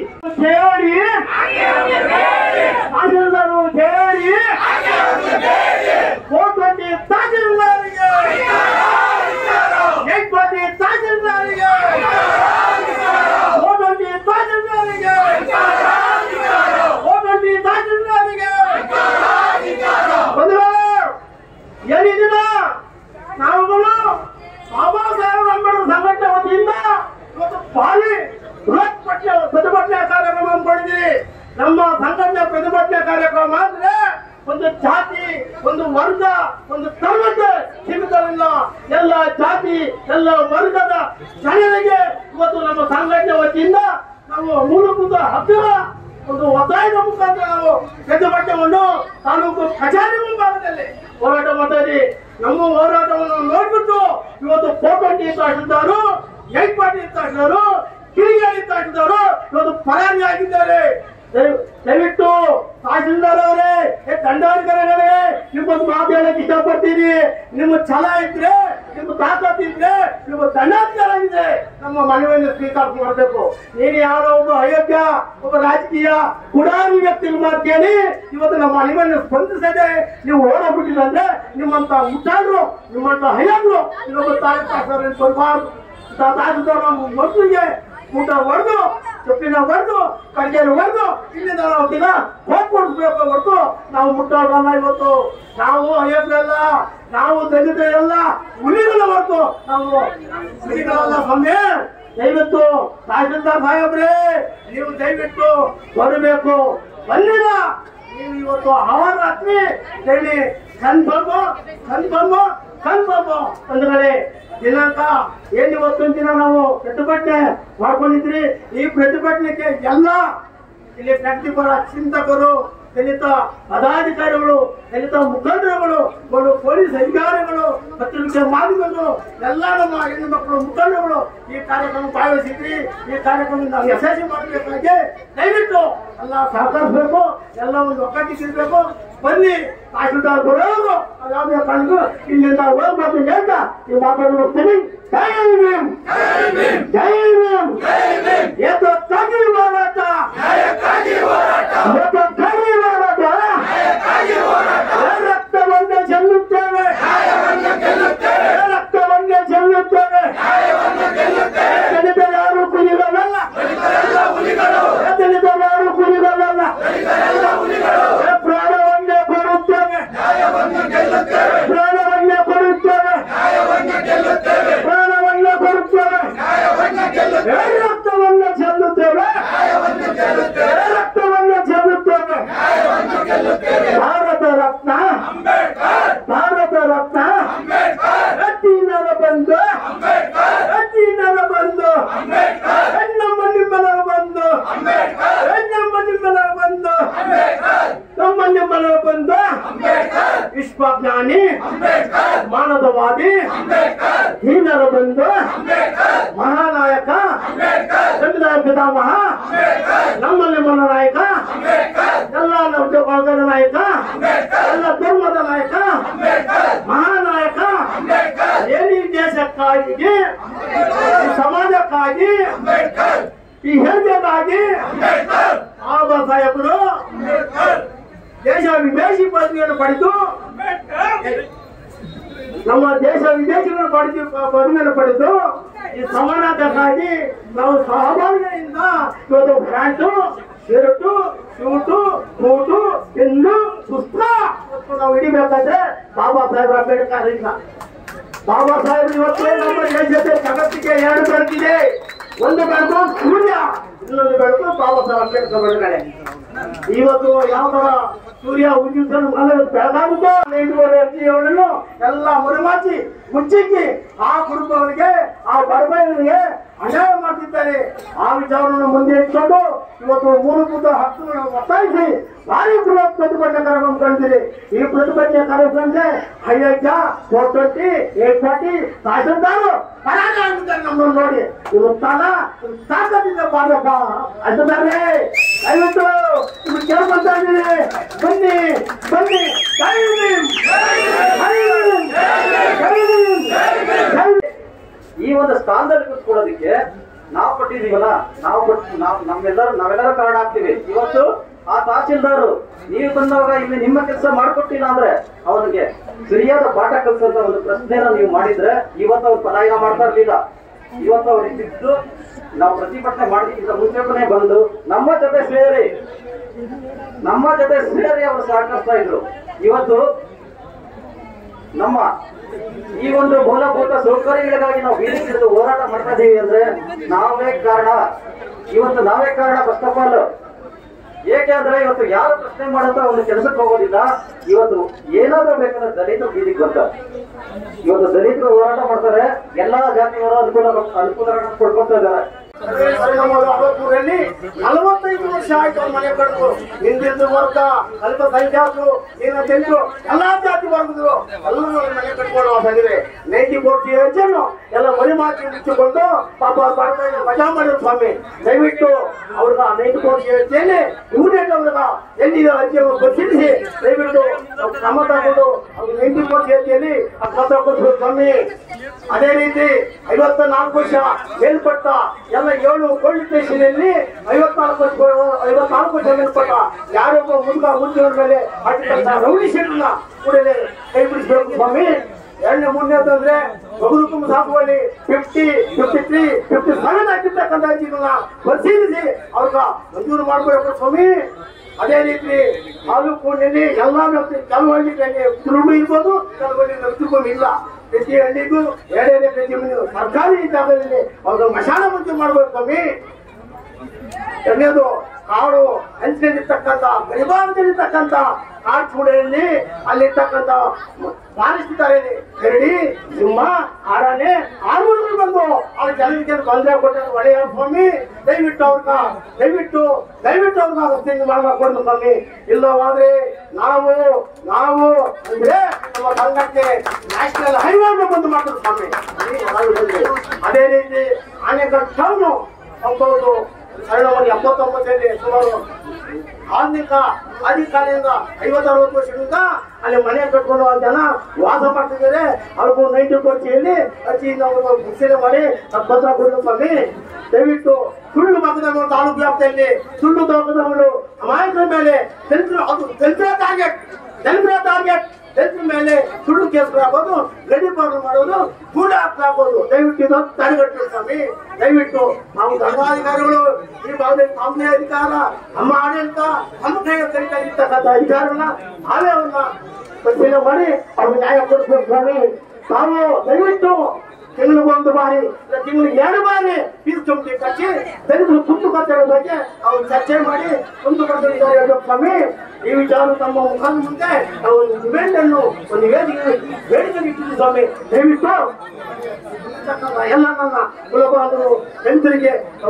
ಎಲ್ಲ ಜಾತಿ ಎಲ್ಲ ವರ್ಗದ ಜನರಿಗೆ ಇವತ್ತು ನಮ್ಮ ಸಂಘಟನೆ ವತಿಯಿಂದ ನಾವು ಮೂಲಭೂತ ಹಕ್ಕುಗಳ ಒಂದು ಒತ್ತಾಯದ ಮುಖಾಂತರ ನಾವು ಪ್ರತಿಭಟನೆಗೊಂಡು ತಾಲೂಕು ಕಚೇರಿ ಮುಂಭಾಗದಲ್ಲಿ ಹೋರಾಟ ಮಾಡ್ತಾ ನಮ್ಮ ಹೋರಾಟವನ್ನು ನೋಡ್ಬಿಟ್ಟು ಇವತ್ತು ಕೋಟಂಡಿ ತಹಶೀಲ್ದಾರು ಯೈಪಾಟಿ ತಹಶೀಲ್ದಾರು ಕಿರಿಗೇರಿ ತಹಶೀಲ್ದಾರು ಇವತ್ತು ಪರಾರಿಯಾಗಿದ್ದಾರೆ. ದಯವಿಟ್ಟು ತಹಶೀಲ್ದಾರ್ ಅವರೇ, ದಂಡಾಧಿಕಾರಿಗಳೇ, ನಿಮ್ಮೊಂದು ಮಾತು ಹೇಳಕ್ ಇಷ್ಟಪಡ್ತೀನಿ. ನಿಮ್ಮ ಛಲ ಇದ್ರೆ, ನಿಮ್ಮ ತಾಕತ್ ಇದ್ರೆ, ನಿಮ್ಮ ದಂಡಾಧಿಕಾರ ಇದೆ, ನಮ್ಮ ಮನವಿಯನ್ನು ಸ್ವೀಕಾರ ಮಾಡಬೇಕು. ನೀನು ಯಾರೋ ಒಬ್ಬ ಅಯೋಗ್ಯ, ಒಬ್ಬ ರಾಜಕೀಯ ಕುಡಾರಿ ವ್ಯಕ್ತಿ ಮಾತು ಕೇಳಿ ಇವತ್ತು ನಮ್ಮ ಮನವಿಯನ್ನು ಸ್ಪಂದಿಸದೆ ನೀವು ಓಡೋಗ್ಬಿಟ್ಟಿದ್ರೆ ನಿಮ್ಮಂತ ಮುಟ್ಟಾಡ್ರು, ನಿಮ್ಮಂತ ಹಯ್ಯಾದ್ರು ಇನ್ನೊಬ್ಬ ತಹಶೀಲ್ದಾರ್ ಬರಬಾರ್ದು. ತಹಶೀಲ್ದಾರ್ ಮಕ್ಕಳಿಗೆ ಊಟ ಹೊಡೆದು, ಚೊಪ್ಪಿನ ಹೊಡೆದು, ಕಡ್ಗೆಯನ್ನು ಹೊಡೆದು ಇಲ್ಲಿಂದ ನಾವು ದಿನ ಹೋಗ್ಕೊಡ್ಬೇಕು ಹೊರತು ನಾವು ಮುಟ್ಟಾಡೋಣ. ಇವತ್ತು ನಾವು ಅಯೋಗ್ಯರಲ್ಲ, ನಾವು ದಲಿತರಲ್ಲ, ಹುಲಿಗಳ ಹೊರತು ನಾವು ಹುಲಿಗಳಲ್ಲ. ಸ್ವಾಮಿ ದಯವಿಟ್ಟು ತಹಶೀಲ್ದಾರ್ ಸಾಹೇಬ್ರೆ, ನೀವು ದಯವಿಟ್ಟು ಬರಬೇಕು. ಬಂದಿಲ್ಲ ನೀವು ಇವತ್ತು ಅಹೋರಾತ್ರಿ ಹೇಳಿ ಕನ್ಫರ್ಮ್ ಅಂದ್ರೆ ದಿನಾಂಕ ಏನ್ ಇವತ್ತಿನ ದಿನ ನಾವು ಪ್ರತಿಭಟನೆ ಮಾಡ್ಕೊಂಡಿದ್ರಿ. ಈ ಪ್ರತಿಭಟನೆಗೆ ಎಲ್ಲ ಇಲ್ಲಿ ಪ್ರಗತಿಪರ ಚಿಂತಕರು, ದಲಿತ ಪದಾಧಿಕಾರಿಗಳು, ದಲಿತ ಮುಖಂಡರುಗಳು, ಪೊಲೀಸ್ ಅಧಿಕಾರಿಗಳು, ಪತ್ರಿಕೆ ಮಾಧ್ಯಮಗಳು, ಎಲ್ಲ ನಮ್ಮ ಹೆಣ್ಣು ಮಕ್ಕಳು ಮುಖಂಡರುಗಳು ಈ ಕಾರ್ಯಕ್ರಮ ಭಾಗವಹಿಸಿದ್ರಿ. ಈ ಕಾರ್ಯಕ್ರಮ ನಾವು ಯಶಸ್ವಿ ಮಾಡಬೇಕಾಗಿ ದಯವಿಟ್ಟು ಎಲ್ಲ ಸಹಕರಿಸಬೇಕು, ಎಲ್ಲ ಒಂದು ಒಗ್ಗಟ್ಟಿಸಿರ್ಬೇಕು. ಬನ್ನಿ ತಹಶೀಲ್ದಾರ್ ಬರೋರು ಯಾವುದೇ ಕಾರಣಕ್ಕೂ ಇಲ್ಲಿಂದ ಹೋಗ್ಬಾರ್ದು ಹೇಳ್ತಾ ಈ ಮಾತನ್ನು ಹೋಗ್ತೀನಿ. ಜೈ ಭೀಮ್, ಜೈ ಭೀಮ್, ಏತಕ್ಕಾಗಿ ಹೋರಾಟ, ಏತಕ್ಕಾಗಿ ಹೋರಾಟ, ರಕ್ತವನ್ನೇ ಚೆಲ್ಲುತ್ತೇವೆ, ರಕ್ತವನ್ನೇ ಚೆಲ್ಲುತ್ತೇವೆ. ದಲಿತ ಯಾರು ಕುರಿಗಳಲ್ಲ, ದಲಿತ ಯಾರು ಕುರಿಗಳಲ್ಲ, ಪ್ರಾಣವನ್ನೇ ಕೊಡುತ್ತೇವೆ, ಪ್ರಾಣವನ್ನೇ ಕೊಡುತ್ತೇವೆ, ಪ್ರಾಣವನ್ನೇ ಕೊಡುತ್ತೇವೆ, ರಕ್ತವನ್ನೇ ಚೆಲ್ಲುತ್ತೇವೆ, ರಕ್ತವನ್ನೇ ಚೆಲ್ಲುತ್ತೇವೆ. ಭಾರತ ರತ್ನ, ಭಾರತ ರತ್ನ, ರತ್ತೀನರ ಬಂದು, ರತ್ತೀನರ ಬಂದು, ಹೆಣ್ಣಮ್ಮ ನಿಮ್ಮನರ ಬಂದು, ಹೆಣ್ಣಮ್ಮ ನಿಮ್ಮನರ ಬಂದು, ನಮ್ಮ ನಿಮ್ಮನರ ಬಂದು, ವಿಶ್ವಜ್ಞಾನಿ, ಮಾನವವಾದಿ, ಹೀನರ ಬಂದು, ಮಹಾನಾಯಕ, ಸಂವಿಧಾನ ಪಿತಾಮಹ, ನಮ್ಮಲ್ಲಿ ಮನ ನಾಯಕ, ಎಲ್ಲ ವರ್ಗದ ನಾಯಕ, ಎಲ್ಲ ಧರ್ಮದ ನಾಯಕ, ಮಹಾನಾಯಕ. ಏನಿ ದೇಶಕ್ಕಾಗಿ, ಈ ಸಮಾಜಕ್ಕಾಗಿ, ಈ ಹೆಜ್ಜೆಗಾಗಿ ಬಾಬಾ ಸಾಹೇಬರು ದೇಶ ವಿದೇಶಿ ಪದವಿಯನ್ನು ಪಡೆದು ನಮ್ಮ ದೇಶ ವಿದೇಶಿಗಳನ್ನು ಪದವಿಯನ್ನು ಪಡೆದು ಈ ಸಮಾನತೆಗಾಗಿ ನಾವು ಸಹಭಾಗಿಯಿಂದ ಇವತ್ತು ಪ್ಯಾಂಟು, ಶರ್ಟು, ಶೂಟು, ಬೂಟು, ಇನ್ನು ಪುಸ್ತಕ ನಾವು ಹಿಡಿಬೇಕಾದ್ರೆ ಬಾಬಾ ಸಾಹೇಬ್ ಅಂಬೇಡ್ಕರ್ ಇಲ್ಲ. ಬಾಬಾ ಸಾಹೇಬ್ ಇವತ್ತು ನಮ್ಮ ದೇಶದ ಜಗತ್ತಿಗೆ ಎರಡು ಬೆಳಕಿದೆ. ಒಂದು ಬೆಳಕು ಸೂರ್ಯ, ಇನ್ನೊಂದು ಬೆಳಕು ಬಾಬಾ ಸಾಹೇಬ್ ಅಂಬೇಡ್ಕರ್ ಬೆಳಕಡೆ. ಇವತ್ತು ಯಾವ ತರ ಸೂರ್ಯ ಉಜ್ಜಿಸಲು ಬೆಳಗಾಗುತ್ತೋ 5:30 ಅವಳನ್ನು ಎಲ್ಲ ಮರುಮಾಚಿ ಮುಚ್ಚಿಕ್ಕಿ ಆ ಕುಟುಂಬಗಳಿಗೆ, ಆ ಬಡಬೈಗಳಿಗೆ ಅನ್ಯಾಯ ಮಾಡ್ತಿದ್ದಾರೆ. ಆ ವಿಚಾರವನ್ನು ಮುಂದೆ ಇಟ್ಕೊಂಡು ಇವತ್ತು ಮೂಲಭೂತ ಹಕ್ಕುಗಳನ್ನು ಒತ್ತಾಯಿಸಿ ಭಾರಿ ಬೃಹತ್ ಪ್ರತಿಭಟನೆ ಕಾರ್ಯಕ್ರಮ ಕಂಡಿದೆ. ಈ ಪ್ರತಿಭಟನೆ ಕಾರ್ಯಕ್ರಮಕ್ಕೆ ಅಯೋಗ್ಯ, 420, 840 ತಹಶೀಲ್ದಾರು ಪರಾಜ ಆಗಿದ್ದಾರೆ. ನಮ್ಮನ್ನು ನೋಡಿ ಇವತ್ತಲ್ಲ ತಾಕತ್ತಿಂದ ಬಾರಪ್ಪ ಅಡ್ಡದಾರೆ. ದಯವಿಟ್ಟು ಇದು ಕೇಳ್ಕೊಂತ ಇದ್ದೀನಿ, ಬನ್ನಿ ಬನ್ನಿ. ಜೈ ಭೀಮ್, ಜೈ ಭೀಮ್, ಜೈ ಭೀಮ್, ಜೈ ಭೀಮ್. ಈ ಒಂದು ಸ್ಥಾನದಲ್ಲಿ ಕೂತ್ಕೊಳ್ಳೋದಕ್ಕೆ ನಾವು ಕೊಟ್ಟಿದೀವಲ್ಲ, ನಾವೆಲ್ಲರೂ ಕಾರಣ ಆಗ್ತೀವಿ. ಇವತ್ತು ಆ ತಹಶೀಲ್ದಾರು ನೀವು ಬಂದಾಗ ಇಲ್ಲಿ ನಿಮ್ಮ ಕೆಲಸ ಮಾಡ್ಕೊಟ್ಟಿಲ್ಲ ಅಂದ್ರೆ ಅವನಿಗೆ ಸರಿಯಾದ ಪಾಠ ಕಲಿಸೋದ ಒಂದು ಪ್ರಶ್ನೆನ ನೀವು ಮಾಡಿದ್ರೆ ಇವತ್ತು ಅವ್ರು ಪಲಾಯನ ಮಾಡ್ತಾ ಇರ್ಲಿಲ್ಲ. ಇವತ್ತು ಅವ್ರು ಇದ್ದಿದ್ದು ನಾವು ಪ್ರತಿಭಟನೆ ಮಾಡೋದಕ್ಕಿಂತ ಮುಂಚೆನೇ ಬಂದು ನಮ್ಮ ಜೊತೆ ಸೇರಿ ಅವರು ಸಹಕರಿಸ್ತಾ ಇದ್ರು. ಇವತ್ತು ನಮ್ಮ ಈ ಒಂದು ಮೂಲಭೂತ ಸೌಕರ್ಯಗಳಿಗಾಗಿ ನಾವು ಬೀದಿಗಿಳಿದು ಹೋರಾಟ ಮಾಡ್ತಾ ಇದೀವಿ ಅಂದ್ರೆ ನಾವೇ ಕಾರಣ. ಇವತ್ತು ನಾವೇ ಕಾರಣ. ಫಸ್ಟ್ ಆಫ್ ಆಲ್ ಏಕೆಂದ್ರೆ ಇವತ್ತು ಯಾರು ಪ್ರಶ್ನೆ ಮಾಡಂತ ಒಂದು ಕೆಲಸಕ್ಕೆ ಹೋಗೋದಿಲ್ಲ. ಇವತ್ತು ಏನಾದ್ರೂ ಬೇಕಾದ್ರೆ ದಲಿತರು ಬೀದಿಗೆ ಬರ್ತಾರೆ. ಇವತ್ತು ದಲಿತರು ಹೋರಾಟ ಮಾಡ್ತಾರೆ, ಎಲ್ಲಾ ಜಾತಿಯವರು ಅನುಕೂಲ ಕೊಡ್ಕೊಳ್ತಾ ಇದ್ದಾರೆ. 45 ವರ್ಷ ಆಯ್ತು ಅವ್ರ ಮನೆ ಕಟ್ರು. ಹಿಂದಿನ ವರ್ಗ, ಅಲ್ಪಸಂಖ್ಯಾತರು, ಜನರು, ಎಲ್ಲಾ ಜಾತಿ ವರ್ಗದ್ರು ಎಲ್ಲರೂ ಮನೆ ಕಟ್ಕೊಂಡು ಹೋಗಿದ್ರೆ 94 ಏಜನ್ನು ಎಲ್ಲ ಮನೆ ಮಾತಿ ಮುಚ್ಚಿಕೊಂಡು ಪಾಪ ಮಜಾ ಮಾಡಿದ್ರು ಸ್ವಾಮಿ. ದಯವಿಟ್ಟು ಅವ್ರಗ 94 ಏಜಲ್ಲಿ ಇಮಿಡಿಯೇಟ್ ಅವ್ರಗ ಎಲ್ಲಿದೆ ಅರ್ಜಿಯನ್ನು ಪರಿಶೀಲಿಸಿ ದಯವಿಟ್ಟು ಕ್ರಮ ತಗೊಂಡು ಅವ್ರು 94 ಏಜಲ್ಲಿ ಕ್ರಮ ತಗೊಂಡು ಸ್ವಾಮಿ. ಅದೇ ರೀತಿ 54 ವರ್ಷ ಮೇಲ್ಪಟ್ಟ ಎಲ್ಲ 7 ಪೊಲೀಸ್ ಸ್ಟೇಷನಲ್ಲಿ 54 ವರ್ಷ ಮೇಲ್ಪಟ್ಟ ಯಾರೊಬ್ಬ ಮುಂದಿನ ಮೇಲೆ ಹಾಕಿದಂತ ರೌಡಿ ಶೆಟ್ರನ್ನ ಕೂಡಲೇ ಕೈ ಬಿಡಿಸಬೇಕು ಸ್ವಾಮಿ. ಎರಡನೇ ಮುಂದೆ ಬಗುರುಕುಂಬ ಸಾಗುವಲ್ಲಿ 50, 53, 57 ಹಾಕಿರ್ತಕ್ಕಂಥ ಅರ್ಜಿಗಳನ್ನ ಪರಿಶೀಲಿಸಿ ಅವ್ರಗ ಮಂಜೂರು ಮಾಡ್ಕೊಳ್ಬೇಕು ಸ್ವಾಮಿ. ಅದೇ ರೀತಿ ತಾಲೂಕಿನಲ್ಲಿ ಎಲ್ಲ ಕೆಲವು ಹಳ್ಳಿಗಳಲ್ಲಿ ತುಳುಬು ಇರ್ಬೋದು, ಕೆಲವು ತುಳುಬು ಇಲ್ಲ. ಪ್ರತಿ ಹಳ್ಳಿಗೂ 2 ಪ್ರತಿ ಸರ್ಕಾರಿ ಜಾಗದಲ್ಲಿ ಅವ್ರ ಮಶಾನ ಮುಂಚೆ ಮಾಡ್ಬೇಕು ಸ್ವಾಮಿ. ಎರಡನೇದು ಕಾಡು ಹಂಚಿನಲ್ಲಿರ್ತಕ್ಕಂಥ ಗರಿಭಾಗದಲ್ಲಿರ್ತಕ್ಕಂಥ ಕಾಡ್ಚೂಡೆಯಲ್ಲಿ ಅಲ್ಲಿರ್ತಕ್ಕಂಥ ಪಾಲಿಸ್ತಾರೆ ಕರಡಿ, ಸಿಂಹ, ಆರಾನೆ, ಆರುಗಳು ಬಂದು ಅವ್ರ ಜನರಿಗೆ ತೊಂದರೆ ಕೊಟ್ಟರೆ ಒಳ್ಳೆಯ ಸ್ವಾಮಿ. ದಯವಿಟ್ಟು ದಯವಿಟ್ಟು ಅವ್ರನ್ನ ರಸ್ತೆಯಿಂದ ಮಾಡ್ಕೊಂಡು ಸ್ವಾಮಿ. ಇಲ್ಲವಾದ್ರೆ ನಾವು ಅಂದ್ರೆ ನಮ್ಮ ಸಂಘಕ್ಕೆ ನ್ಯಾಷನಲ್ ಹೈವೇ ಬಂದು ಮಾಡ್ತಾರೆ ಸ್ವಾಮಿ. ಅದೇ ರೀತಿ ಆನೆಕಲ್ ಟೌನು 1979 ಸುಮಾರು ಆಧುನಿಕ ಅಧಿಕಾರಿಯಿಂದ 50-60 ವರ್ಷದಿಂದ ಅಲ್ಲಿ ಮನೆ ಕಟ್ಕೊಂಡು ಜನ ವಾಸ ಮಾಡ್ತಿದ್ದಾರೆ. ಅವ್ರಿಗೂ 90 ಅರ್ಜಿಯಿಂದ ಅವರು ಮುಚ್ಚಣೆ ಮಾಡಿ ಪತ್ರ ಕೊಡಲು ಸ್ವಾಮಿ. ದಯವಿಟ್ಟು ಸುಳ್ಳು ಭಾಗದ ತಾಲೂಕು ವ್ಯಾಪ್ತಿಯಲ್ಲಿ ಸುಳ್ಳು ಭಾಗದವರು ಅಮಾಯಕರ ಮೇಲೆ ಟಾರ್ಗೆಟ್ ಮೇಲೆ ಸುಳ್ಳು ಕೇಸ್ಗಳಾಗೋದು, ಗಡಿಪಾರು ಮಾಡೋದು, ಕೂಡ ಹಾಕ್ಲಾಗೋದು. ದಯವಿಟ್ಟು ಇದೊಂದು ತಡೆಗಟ್ಟಬೇಕು ಸ್ವಾಮಿ. ದಯವಿಟ್ಟು ನಾವು ಧರ್ಮಾಧಿಕಾರಿಗಳು ಈ ಭಾಗದಲ್ಲಿ ನಮ್ಮದೇ ಅಧಿಕಾರ, ನಮ್ಮ ಆಡಳಿತ, ನಮ್ಮ ಕೈಗೆ ಕೈತಕ್ಕಂಥ ಅಧಿಕಾರಗಳನ್ನ ನಾವೇ ಅವ್ರನ್ನ ಪರಿಶೀಲನೆ ಮಾಡಿ ಅವ್ರಿಗೆ ನ್ಯಾಯ ಕೊಡಿಸ್ಬೇಕು ಸ್ವಾಮಿ. ತಾವು ದಯವಿಟ್ಟು ತಿಂಗಳಿಗೊಂದು ಬಾರಿ, ತಿಂಗಳಿಗೆ 2 ಬಾರಿ ಫೀಸ್ ಕಮಿಟಿ ಕಟ್ಟಿ ದಲಿತರು ಕುಂದು ಕಟ್ಟಡ ಬಗ್ಗೆ ಅವ್ರು ಚರ್ಚೆ ಮಾಡಿ ಕುಂದು ಕಟ್ಟಡ ಹೇಳ್ಬೇಕು ಸ್ವಾಮಿ. ಈ ವಿಚಾರ ತಮ್ಮ ಮುಖದ ಮುಂದೆ ನಾವು ಡಿಮ್ಯಾಂಡ್ ಅನ್ನು ಒಂದು ಬೇಡಿಕೆ ಇಟ್ಟಿದ್ದೀವಿ ಸ್ವಾಮಿ. ದಯವಿಟ್ಟು ಎಲ್ಲ ನನ್ನ ಕುಲಬಾಂಧವರು ರೈತರಿಗೆ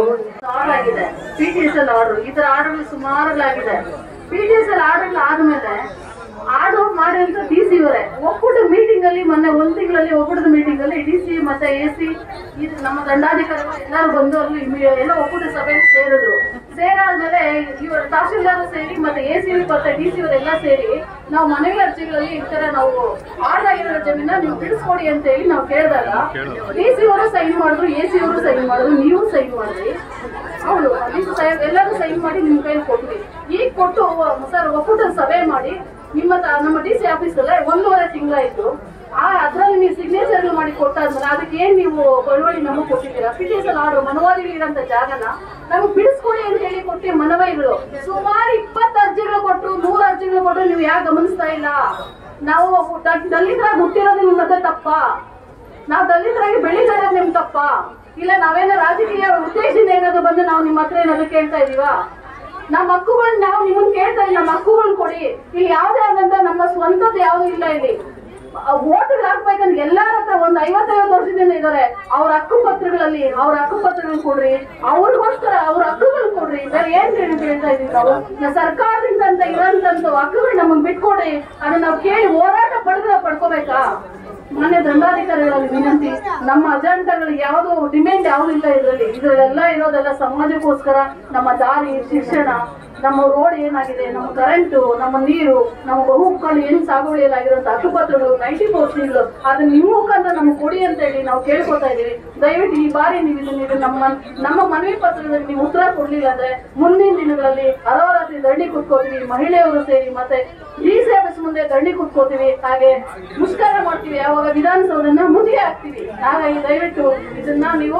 ಆಗಿದೆ. PTSL ಆರ್ಡರ್, ಈ ತರ ಆರ್ಡರ್ ಸುಮಾರಾಗಿದೆ. PTSL ಆರ್ಡರ್ ಆದ್ಮೇಲೆ ಆರ್ಡರ್ ಮಾಡಿ ಅಂತ DC ಅವರೇ ಒಕ್ಕೂಟ ಮೀಟಿಂಗ್ ಅಲ್ಲಿ ಮೊನ್ನೆ 1 ತಿಂಗಳಲ್ಲಿ ಒಕ್ಕೂಟದ ಮೀಟಿಂಗ್ ಅಲ್ಲಿ DC ಮತ್ತೆ AC ಇದು ನಮ್ಮ ದಂಡಾಧಿಕಾರಿಗಳು ಎಲ್ಲರೂ ಬಂದು ಅಲ್ಲಿ ಎಲ್ಲ ಒಕ್ಕೂಟ ಸಭೆ ಸೇರಿದ್ರು. ಸೇರಾದ್ಮೇಲೆ ಇವರು ತಹಶೀಲ್ದಾರ್ ಸೇರಿ ಮತ್ತೆ AC ಮತ್ತೆ DC ಅವರೆಲ್ಲ ಸೇರಿ ನಾವು ಮನವಿ ಅರ್ಜಿಗಳಲ್ಲಿ ಈ ತರ ನಾವು ಆರ್ಡರ್ ಆಗಿರೋ ಜಮೀನ ನೀವು ಬಿಡಿಸ್ಕೊಡಿ ಅಂತ ಹೇಳಿ ನಾವು ಕೇಳಿದಾಗ DC ಅವರು ಸೈನ್ ಮಾಡಿದ್ರು, AC ಅವರು ಸೈನ್ ಮಾಡಿದ್ರು, ನೀವು ಸೈನ್ ಮಾಡಿದ್ರಿ. ಹೌದು, ಎಲ್ಲರೂ ಸೈನ್ ಮಾಡಿ ನಿಮ್ ಕೈಲಿ ಕೊಟ್ವಿ. ಈಗ ಕೊಟ್ಟು ಸರ್ ಒಕ್ಕೂಟ ಸಭೆ ಮಾಡಿ ನಮ್ಮ DC ಆಫೀಸ್ ಅಲ್ಲೇ 1.5 ತಿಂಗಳಾಯ್ತು. ಅದ್ರಲ್ಲಿ ನೀವು ಸಿಗ್ನೇಚರ್ ಮಾಡಿ ಕೊಟ್ಟಾದ್ಮೇಲೆ ಅದಕ್ಕೆ ಏನ್ ನೀವು ಬಳುವಳಿ ನಮಗ್ ಕೊಟ್ಟಿದ್ದೀರಾ? PTSL ಆರ್ಡರ್ ಮನವಾದಿಗಳಿರಂತ ಜಾಗನ ನಮಗ್ ಬಿಡಿಸ್ಕೊಡಿ ಅಂತ ಹೇಳಿ ಕೊಟ್ಟಿ ಮನವಿಗಳು ಸುಮಾರು 20 ಅರ್ಜಿಗಳು ಕೊಟ್ಟರು, 100 ಅರ್ಜಿಗಳು ಕೊಟ್ಟರು. ನೀವು ಯಾಕೆ ಗಮನಿಸ್ತಾ ಇಲ್ಲ? ನಾವು ದಲಿತರಾಗಿ ಹುಟ್ಟಿರೋದು ನಿಮ್ಮ ಮತ್ತೆ ತಪ್ಪ? ನಾವು ದಲಿತರಾಗಿ ಬೆಳೀತಾರೆ ನಿಮ್ ತಪ್ಪ? ಇಲ್ಲ ನಾವೇನೋ ರಾಜಕೀಯ ಉದ್ದೇಶದಿಂದ ಏನಾದ್ರು ಬಂದು ನಾವು ನಿಮ್ಮ ಹತ್ರ ಏನಾದ್ರು ಕೇಳ್ತಾ ಇದೀವಾ? ನಮ್ಮ ಹಕ್ಕುಗಳನ್ನ ನಾವು ನಿಮ್ಮನ್ನ ಕೇಳ್ತಾ ಇಲ್ಲ. ನಮ್ಮ ಹಕ್ಕುಗಳನ್ನ ಕೊಡಿ. ಇಲ್ಲಿ ಯಾವ್ದೇ ಆದಂತ ನಮ್ಮ ಸ್ವಂತತೆ ಯಾವ್ದು ಇಲ್ಲ. ಇಲ್ಲಿ ಓಟ್ಗಳು ಹಾಕ್ಬೇಕಂದ್ರೆ ಎಲ್ಲಾರ ಹತ್ರ ಒಂದು 50-50 ವರ್ಷದಿಂದ ಇದಾರೆ. ಅವ್ರ ಹಕ್ಕುಪತ್ರಗಳಲ್ಲಿ ಅವ್ರ ಹಕ್ಕುಪತ್ರಗಳನ್ನ ಕೊಡ್ರಿ, ಅವ್ರಿಗೋಸ್ಕರ ಅವ್ರ ಹಕ್ಕುಗಳನ್ನ ಕೊಡ್ರಿ. ಬೇರೆ ಏನ್ ಹೇಳ್ತಾ ಇದೀವಿ ನಾವು? ಸರ್ಕಾರದಿಂದ ಅಂತ ಇರೋಂತ ಹಕ್ಕುಗಳು ನಮಗ್ ಬಿಟ್ಕೊಡ್ರಿ. ಅದನ್ನ ನಾವು ಕೇಳಿ ಹೋರಾಟ ಪಡ್ಕೋಬೇಕಾ? ಮಾನ್ಯ ದಂಡಾಧಿಕಾರಿಗಳಲ್ಲಿ ವಿನಂತಿ, ನಮ್ಮ ಅಜೆಂಡಾಗಳು ಯಾವ್ದು ಡಿಮ್ಯಾಂಡ್ ಯಾವ್ದು ಇಲ್ಲ ಇದ್ರಲ್ಲೆಲ್ಲ ಇರೋದೆಲ್ಲ ಸಮಾಜಕ್ಕೋಸ್ಕರ. ನಮ್ಮ ದಾರಿ, ಶಿಕ್ಷಣ, ನಮ್ಮ ರೋಡ್ ಏನಾಗಿದೆ, ನಮ್ಮ ಕರೆಂಟು, ನಮ್ಮ ನೀರು, ನಮ್ಮ ಬಹುಮುಖಗಳು ಏನ್ ಸಾಗುವಳಿಯಲ್ಲಾಗಿರುವಂತ ಹಕ್ಕುಪತ್ರಗಳು 94 ಅದನ್ನ ನಿಮ್ಮ ಮುಖಾಂತರ ನಮ್ಗೆ ಕೊಡಿ ಅಂತ ಹೇಳಿ ನಾವು ಕೇಳ್ಕೊತಾ ಇದೀವಿ. ದಯವಿಟ್ಟು ಈ ಬಾರಿ ನೀವು ನಮ್ಮ ಮನವಿ ಪತ್ರದಲ್ಲಿ ನೀವು ಉತ್ತರ ಕೊಡ್ಲಿಲ್ಲ ಅಂದ್ರೆ ಮುಂದಿನ ದಿನಗಳಲ್ಲಿ ಅಹೋರಾತ್ರಿ ದಂಡಿ ಕುತ್ಕೋತೀವಿ. ಮಹಿಳೆಯರು ಸೇರಿ ಮತ್ತೆ DC ಆಫೀಸ್ ಮುಂದೆ ದಂಡಿ ಕುತ್ಕೋತೀವಿ. ಹಾಗೆ ಮುಷ್ಕರ ಮಾಡ್ತೀವಿ. ಯಾವಾಗ ವಿಧಾನಸೌಧನ ಮುಗಿಗೆ ಹಾಕ್ತೀವಿ. ಹಾಗಾಗಿ ದಯವಿಟ್ಟು ಇದನ್ನ ನೀವು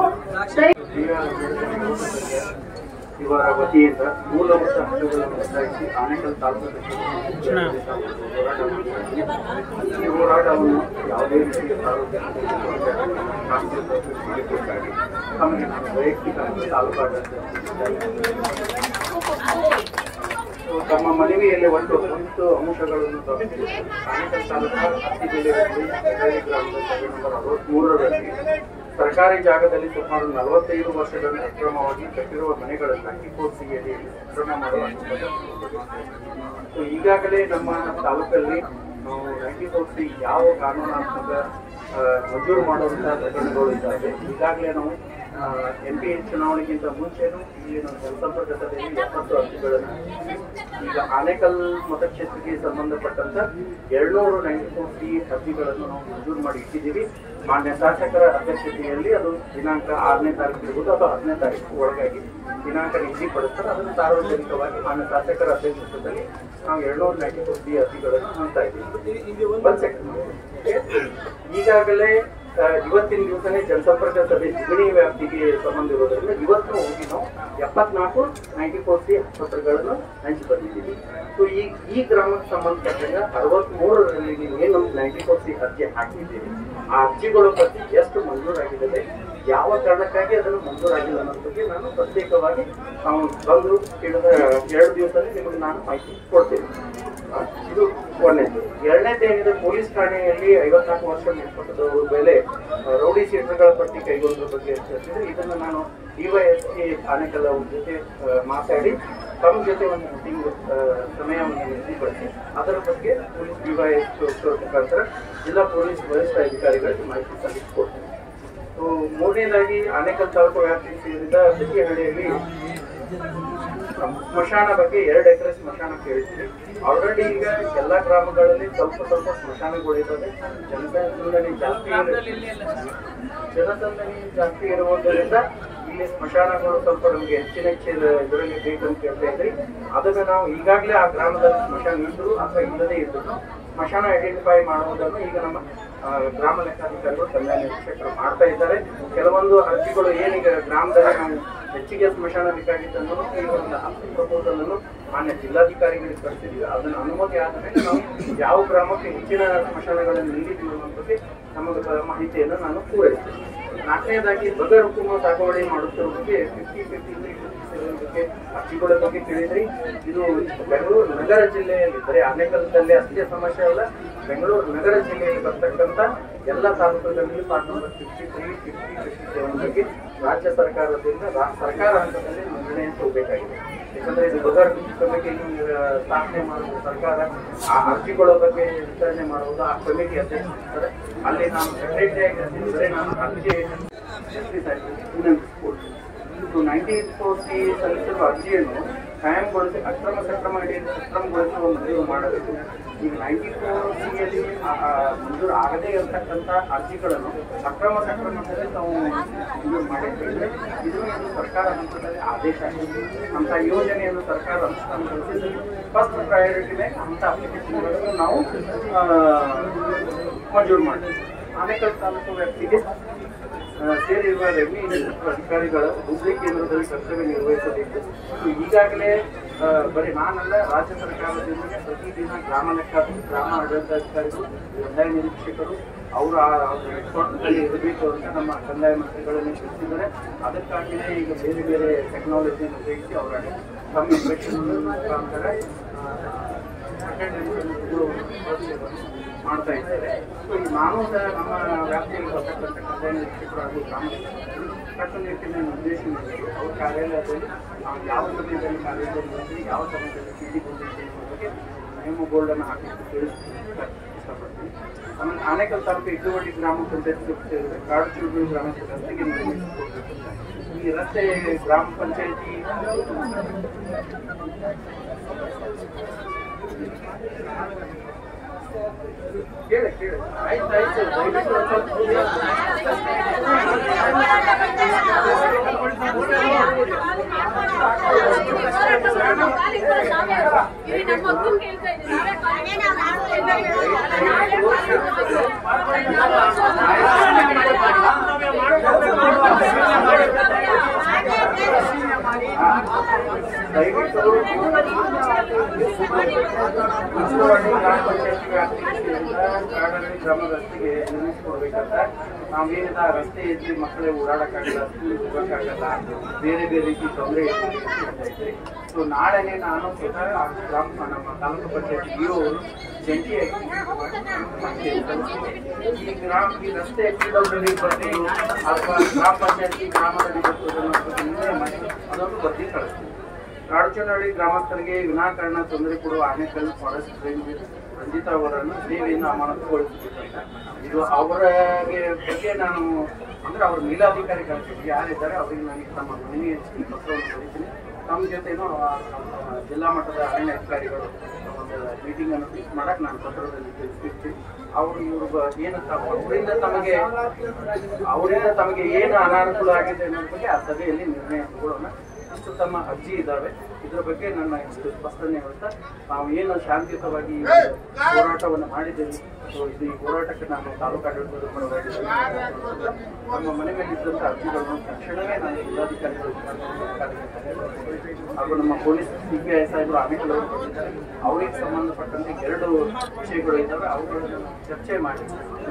ಇವರ ವತಿಯಿಂದ ಮೂಲಭೂತ ಹಕ್ಕುಗಳನ್ನು ಒತ್ತಾಯಿಸಿ ಆನೇಕಲ್ ತಾಲೂಕು ಈ ಹೋರಾಟವನ್ನು ಯಾವುದೇ ರೀತಿಯ ತಮಗೆ ನಾನು ವೈಯಕ್ತಿಕ ತಾಲೂಕಾಡಳಿತ ತಮ್ಮ ಮನವಿಯಲ್ಲಿ ಒಟ್ಟು 10 ಅಂಶಗಳನ್ನು ತೋರಿಸಿದೆ. ಆನೇಕಲ್ ತಾಲೂಕು ಹತ್ತಿ ಜಿಲ್ಲೆಯಲ್ಲಿ ಬೆಟಗೇರಿ ಗ್ರಾಮದ ಸರ್ವೆ ನಂಬರ್ 63ರಲ್ಲಿ ಸರ್ಕಾರಿ ಜಾಗದಲ್ಲಿ ಸುಮಾರು 45 ವರ್ಷಗಳಿಂದ ಅಕ್ರಮವಾಗಿ ಕಟ್ಟಿರುವ ಮನೆಗಳನ್ನು ಟಿಕೋಸಿಯಲ್ಲಿ ಅಕ್ರಮ ಮಾಡಲಾಗುತ್ತದೆ. ಈಗಾಗಲೇ ನಮ್ಮ ತಾಲೂಕಲ್ಲಿ ನಾವು 94C ಯಾವ ಕಾನೂನಾತ್ಮಕ ಮಂಜೂರು ಮಾಡುವಂತಹ ಪ್ರಕರಣಗಳು ಇದ್ದಾವೆ. ಈಗಾಗಲೇ ನಾವು MP ಚುನಾವಣೆಗಿಂತ ಮುಂಚೆನೂ ಇಲ್ಲಿ ನಾವು ಜನಸಂಪರ್ಕ ಸಭೆಯಲ್ಲಿ 70 ಅರ್ಜಿಗಳನ್ನು ಈಗ ಆನೇಕಲ್ ಮತಕ್ಷೇತ್ರಕ್ಕೆ ಸಂಬಂಧಪಟ್ಟಂತ 294C ಅರ್ಜಿಗಳನ್ನು ನಾವು ಮಂಜೂರು ಮಾಡಿ ಇಟ್ಟಿದ್ದೀವಿ. ಮಾನ್ಯ ಶಾಸಕರ ಅಧ್ಯಕ್ಷತೆಯಲ್ಲಿ ಅದು ದಿನಾಂಕ 6ನೇ ತಾರೀಕು ಇರ್ಬೋದು ಅಥವಾ 10ನೇ ತಾರೀಕು ಒಳಗಾಗಿ ದಿನಾಂಕ ನಿಗದಿಪಡಿಸ್ತಾರೆ. ಅದನ್ನು ಸಾರ್ವಜನಿಕವಾಗಿ ಮಾನ್ಯ ಶಾಸಕರ ಅಧ್ಯಕ್ಷತೆಯಲ್ಲಿ ನಾವು 294C ಅರ್ಜಿಗಳನ್ನು ನೋಡ್ತಾ ಇದ್ದೀವಿ. ಈಗಾಗಲೇ ಇವತ್ತಿನ ದಿವಸನೇ ಜನಸಂಪರ್ಕ ಸಭೆ ಜಿಗಣಿ ವ್ಯಾಪ್ತಿಗೆ ಸಂಬಂಧ ಇರೋದ್ರಿಂದ ಇವತ್ತು ಹೋಗಿ ನಾವು 74 94C ಆಸ್ಪತ್ರೆಗಳನ್ನು ಹಂಚಿ ಬಂದಿದ್ದೀವಿ. ಸೊ ಈ ಗ್ರಾಮಕ್ಕೆ ಸಂಬಂಧಪಟ್ಟಂಗ 63ರಲ್ಲಿ ನೀವು ಏನು 94C ಅರ್ಜಿ ಹಾಕಿದ್ದೀವಿ, ಆ ಅರ್ಜಿಗಳ ಬಗ್ಗೆ ಎಷ್ಟು ಮಂಜೂರಾಗಿದೆ, ಯಾವ ಕಾರಣಕ್ಕಾಗಿ ಅದನ್ನು ಮಂಜೂರಾಗಿಲ್ಲ ಅನ್ನೋ ಬಗ್ಗೆ ನಾನು ಪ್ರತ್ಯೇಕವಾಗಿ ನಾವು ಬಂದು ಕೇಳಿದ 2 ದಿವಸದಲ್ಲಿ ನಿಮಗೆ ನಾನು ಮಾಹಿತಿ ಕೊಡ್ತೇನೆ. ಇದು ಒಂದನೇದು. ಎರಡನೇದೇನಿದೆ, ಪೊಲೀಸ್ ಠಾಣೆಯಲ್ಲಿ 54 ವರ್ಷ ಮೇಲ್ಪಟ್ಟದವರ ಮೇಲೆ ರೌಡಿ ಶೀಟರ್ಗಳ ಪಟ್ಟಿ ಕೈಗೊಳ್ಳುವ ಬಗ್ಗೆ ಚರ್ಚಿಸಿದ್ರೆ ಇದನ್ನು ನಾನು DYSP ಆನೇಕಲ್ ಅವ್ರ ಜೊತೆ ಮಾತಾಡಿ ತಮ್ಮ ಜೊತೆ ಒಂದು ಮೀಟಿಂಗ್ ಸಮಯವನ್ನು ನಿಗದಿಪಡಿಸಿ ಅದರ ಬಗ್ಗೆ ಪೊಲೀಸ್ DYSP ಮುಖಾಂತರ ಜಿಲ್ಲಾ ಪೊಲೀಸ್ ವರಿಷ್ಠ ಅಧಿಕಾರಿಗಳಿಗೆ ಮಾಹಿತಿ ಸಲ್ಲಿಸಿಕೊಡ್ತೇನೆ. ಮೂರನೇದಾಗಿ ಆನೇಕಲ್ ತಾಲೂಕು ವ್ಯಾಪ್ತಿಗೆ ಸೇರಿದ ಬೆಟ್ಟಿಹಳ್ಳಿಯಲ್ಲಿ ಸ್ಮಶಾನ ಬಗ್ಗೆ 2 ಎಕರೆ ಸ್ಮಶಾನ ಕೇಳಿದ್ವಿ. ಆಲ್ರೆಡಿ ಈಗ ಎಲ್ಲಾ ಗ್ರಾಮಗಳಲ್ಲಿ ಸ್ವಲ್ಪ ಸ್ಮಶಾನಗಳಿರ್ತದೆ. ಜನಸಂದಣಿ ಜಾಸ್ತಿ ಇರುವುದರಿಂದ ಇಲ್ಲಿ ಸ್ಮಶಾನಗಳು ಸ್ವಲ್ಪ ನಮಗೆ ಹೆಚ್ಚಿನ ಇದರಲ್ಲಿ ಬೇಕಂತ ಕೇಳ್ತಾ ಇದ್ರಿ. ಅದನ್ನ ನಾವು ಈಗಾಗಲೇ ಆ ಗ್ರಾಮದಲ್ಲಿ ಸ್ಮಶಾನ ಇದ್ರು ಅಥವಾ ಇಲ್ಲದೇ ಇದ್ರು ಸ್ಮಶಾನ ಐಡೆಂಟಿಫೈ ಮಾಡುವುದನ್ನು ಈಗ ನಮ್ಮ ಗ್ರಾಮ ಲೆಕ್ಕಾಧಿಕಾರಿಗಳು ಕಂದಾಯ ನಿರೀಕ್ಷಕರು ಮಾಡ್ತಾ ಇದ್ದಾರೆ. ಕೆಲವೊಂದು ಅರ್ಜಿಗಳು ಏನೀಗ ಗ್ರಾಮದಲ್ಲಿ ನಾವು ಹೆಚ್ಚಿಗೆ ಸ್ಮಶಾನ ಬೇಕಾಗಿದ್ದನ್ನು ಈಗ ಒಂದು 10 ಪ್ರಪೋಸಲ್ ಅನ್ನು ಮಾನ್ಯ ಜಿಲ್ಲಾಧಿಕಾರಿಗಳಿಗೆ ಕಳಿಸಿದ್ವಿ. ಅದನ್ನು ಅನುಮತಿ ಆದ ಮೇಲೆ ನಾವು ಯಾವ ಗ್ರಾಮಕ್ಕೆ ಹೆಚ್ಚಿನ ಸ್ಮಶಾನಗಳನ್ನು ನೀಡಿದ್ದೀವಿ ಅನ್ನೋ ಬಗ್ಗೆ ನಮಗೆ ಮಾಹಿತಿಯನ್ನು ನಾನು ಪೂರೈಸ್ತೇನೆ. 4ನೇದಾಗಿ ಬಗರ್ ಹುಕುಮ ಸಾಗುವಳಿ ಮಾಡುತ್ತಿರುವ ಬಗ್ಗೆ 50-50 ಬಗ್ಗೆ ಅರ್ಜಿಗಳ ಬಗ್ಗೆ ಕೇಳಿದ್ರಿ. ಇದು ಬೆಂಗಳೂರು ನಗರ ಜಿಲ್ಲೆಯಲ್ಲಿ ಬರೀ ಆನೇಕಲ್ದಲ್ಲಿ ಅಷ್ಟೇ ಸಮಸ್ಯೆ ಅಲ್ಲ, ಬೆಂಗಳೂರು ನಗರ ಜಿಲ್ಲೆಯಲ್ಲಿ ಬರ್ತಕ್ಕಂಥ ಎಲ್ಲ ತಾಲೂಕುಗಳಲ್ಲಿ ಪಾರ್ಟ್ ನಂಬರ್ 53, 50, 57 ಬಗ್ಗೆ ರಾಜ್ಯ ಸರ್ಕಾರದಿಂದ ಸರ್ಕಾರ ಹಂತದಲ್ಲಿ ನಿರ್ಣಯ ತಗೋಬೇಕಾಗಿದೆ. ಯಾಕಂದ್ರೆ ಇದು ಬಗರ್ ಕಮಿಟಿ ಸ್ಥಾಪನೆ ಮಾಡುವುದು ಸರ್ಕಾರ, ಆ ಅರ್ಜಿಗಳ ಬಗ್ಗೆ ವಿಚಾರಣೆ ಮಾಡುವುದು ಆ ಕಮಿಟಿ ಅಧ್ಯಕ್ಷರಿರ್ತಾರೆ. ಅಲ್ಲಿ ನಾನು ಸೆಕ್ರೆಟರಿ ಆಗಿರ್ತಿದ್ರೆ ನಾನು ಅರ್ಜಿ ಇದು 94C ಸಲ್ಲಿಸಿರುವ ಅರ್ಜಿಯನ್ನು ಕಾಯಂಗೊಳಿಸಿ ಅಕ್ರಮ ಅಡಿಯಲ್ಲಿ ಮಂಜೂರು ಮಾಡಬೇಕು. ಈಗ 94Cಯಲ್ಲಿ ಮಂಜೂರು ಆಗದೇ ಇರತಕ್ಕಂಥ ಅರ್ಜಿಗಳನ್ನು ಸಕ್ರಮದಲ್ಲಿ ನಾವು ಮಂಜೂರು ಮಾಡಿದ್ದೇವೆ. ಇದನ್ನು ಸರ್ಕಾರ ಹಂತದಲ್ಲಿ ಆದೇಶ ಆಗಿದೆ. ಅಂತ ಯೋಜನೆಯನ್ನು ಸರ್ಕಾರ ಅನುಷ್ಠಾನಗೊಳಿಸಿದ್ರೆ ಫಸ್ಟ್ ಪ್ರಯಾರಿಟಿ ಮೇಲೆ ಅಂತ ಅಪ್ಲಿಕೇಶನ್ಗಳನ್ನು ನಾವು ಮಂಜೂರು ಮಾಡ್ತೀವಿ. ಆನೇಕಲ್ ತಾಲೂಕು ವ್ಯಾಪ್ತಿಗೆ ಸೇರಿರುವ ರೆವಿನ್ಯೂ ಅಧಿಕಾರಿಗಳ ಹುಬ್ಳಿ ಕೇಂದ್ರದಲ್ಲಿ ಕರ್ತವ್ಯ ನಿರ್ವಹಿಸಬೇಕು. ಈಗಾಗಲೇ ಬರೀ ನಾನಲ್ಲ, ರಾಜ್ಯ ಸರ್ಕಾರದಿಂದ ಪ್ರತಿದಿನ ಗ್ರಾಮ ಆಡಳಿತಾಧಿಕಾರಿಗಳು, ಕಂದಾಯ ನಿರೀಕ್ಷಕರು ಅವರು ರೆಸ್ಪಾನ್ಸಿಬಿಲಿಟಿ ಇರಬೇಕು ಅಂತ ನಮ್ಮ ಕಂದಾಯ ಮಂತ್ರಿಗಳನ್ನು ತಿಳಿಸಿದ್ದಾರೆ. ಅದಕ್ಕಾಗಿಯೇ ಈಗ ಬೇರೆ ಬೇರೆ ಟೆಕ್ನಾಲಜಿಯನ್ನು ಉಪಯೋಗಿಸಿ ಅವರ ತಮ್ಮ ಇನ್ಸ್ಪೆಕ್ಷನ್ ಮುಖಾಂತರ ಮಾಡ್ತಾ ಇದ್ದಾರೆ. ನಾನು ಸಹ ನಮ್ಮ ವ್ಯಾಪ್ತಿಯಲ್ಲಿ ಬರ್ತಕ್ಕಂಥ ಕಂದಾಯ ನಿರೀಕ್ಷಕರು ಹಾಗೂ ಕಟ್ಟುನಿಟ್ಟಿನ ನಿರ್ದೇಶನ ಅವ್ರ ಕಾರ್ಯಾಲಯದಲ್ಲಿ ಯಾವ ಸಮಯದಲ್ಲಿ ಕಾರ್ಯದಲ್ಲಿ ಯಾವ ಸಮಯದಲ್ಲಿ ಸಿಟಿ ಬಂದಿದೆ ಬಗ್ಗೆ ನೇಮ ಬೋರ್ಡನ್ನು ಹಾಕಲಿಕ್ಕೆ ತಿಳಿಸಲಿಕ್ಕೆ ಇಷ್ಟಪಡ್ತೀನಿ. ಆಮೇಲೆ ಆನೇಕಲ್ ತಾಲೂಕು ಇದ್ದುವಳ್ಳಿ ಗ್ರಾಮ ಪಂಚಾಯತ್ ಸೇರಿದೆ ಕಾಡು ಚುರುಗುಳಿ ಗ್ರಾಮಕ್ಕೆ ರಸ್ತೆಗೆ ನಿರ್ಮಿಸಿಕೊಡ್ಬೇಕು. ಈ ರಸ್ತೆ ಗ್ರಾಮ ಪಂಚಾಯತಿ ಕೇಳಿ ಆಯ್ತು ದಯವಿಟ್ಟು ಮುಖ್ಯವಾಗಿ ಗ್ರಾಮ ಪಂಚಾಯತಿ ವ್ಯಾಪ್ತಿಯಿಂದ ಕಾಡಳ್ಳಿ ಗ್ರಾಮ ರಸ್ತೆಗೆ ನಿರ್ಮಿಸಿಕೊಡ್ಬೇಕಂತ ನಾವೇನಿದ ರಸ್ತೆ ಇದ್ದು ಮಕ್ಕಳೇ ಓಡಾಡಕ್ಕಾಗಲ್ಲ, ಸ್ಕೂಲ್ ಹೋಗೋಕ್ಕಾಗಲ್ಲ, ಬೇರೆ ಬೇರೆ ರೀತಿ ತೊಂದರೆ ಇರ್ತದೆ. ಸೊ ನಾಳೆನೇ ನಾನು ಸ್ವತಃ ನಮ್ಮ ತಾಲೂಕು ಪಂಚಾಯತಿ ಇರೋ ಜಂಟಿಯಾಗಿ ಈ ರಸ್ತೆ ಪೀಡಬ್ಲ್ಯೂಡಿ ಬರಲಿ ಅಥವಾ ಗ್ರಾಮ ಪಂಚಾಯತಿ ಗ್ರಾಮದಲ್ಲಿ ಬರ್ತದೆ ಅದೊಂದು ಬರ್ತಿ ಕಳಿಸ್ತೀವಿ. ಕಾಡುಚನಹಳ್ಳಿ ಗ್ರಾಮಸ್ಥರಿಗೆ ವಿನಾಕಾರಣ ತೊಂದರೆ ಕೊಡುವ ಆನೇಕಲ್ ಫಾರೆಸ್ಟ್ ರೇಂಜ್ ರಂಜಿತಾ ಅವರನ್ನು ಸೇವೆಯನ್ನು ಅಮಾನತುಗೊಳಿಸಬೇಕಂತ ಇದು ಅವರಿಗೆ ಬಗ್ಗೆ ನಾನು ಅಂದ್ರೆ ಅವ್ರ ಮೇಲಾಧಿಕಾರಿಗಳು ಯಾರಿದ್ದಾರೆ ಅವರಿಗೆ ನನಗೆ ತಮ್ಮ ಮನವಿ ಪತ್ರವನ್ನು ಬರೀತೀನಿ. ನಮ್ಮ ಜೊತೆನೂ ಜಿಲ್ಲಾ ಮಟ್ಟದ ಅರಣ್ಯ ಅಧಿಕಾರಿಗಳು ಒಂದು ಮೀಟಿಂಗ್ ಅನ್ನು ಫಿಕ್ಸ್ ಮಾಡಕ್ಕೆ ನಾನು ಪತ್ರದಲ್ಲಿ ತಿಳಿಸ್ತಿರ್ತೀನಿ. ಅವರು ಇವ್ರ ಏನು ಅವರಿಂದ ತಮಗೆ ಏನು ಅನಾನುಕೂಲ ಆಗಿದೆ ಅನ್ನೋದ್ರ ಬಗ್ಗೆ ಆ ಸಭೆಯಲ್ಲಿ ನಿರ್ಣಯ ತಗೊಳ್ಳೋಣ. ಇಷ್ಟು ತಮ್ಮ ಅರ್ಜಿ ಇದ್ದಾವೆ, ಇದರ ಬಗ್ಗೆ ನನ್ನ ಇಷ್ಟು ಸ್ಪಷ್ಟನೆ ಹೇಳ್ತಾ ನಾವು ಏನು ಶಾಂತಿಯುತವಾಗಿ ಹೋರಾಟವನ್ನು ಮಾಡಿದ್ದೇವೆ. ಸೊ ಇದು ಈ ಹೋರಾಟಕ್ಕೆ ನಾನು ತಾಲೂಕು ಆಡಳಿತದ ಪರವಾಗಿ ನಮ್ಮ ಮನೆ ಮೇಲಿದ್ದಂಥ ಅರ್ಜಿಗಳನ್ನು ತಕ್ಷಣವೇ ನಾನು ಜಿಲ್ಲಾಧಿಕಾರಿಗಳು ಹಾಗೂ ನಮ್ಮ ಪೊಲೀಸ್ CPI ಸಾಹೇಬರು ಆಮೇಲೆ ಅವರಿಗೆ ಸಂಬಂಧಪಟ್ಟಂತೆ 2 ವಿಷಯಗಳು ಇದ್ದಾವೆ, ಅವುಗಳನ್ನು ಚರ್ಚೆ ಮಾಡಿ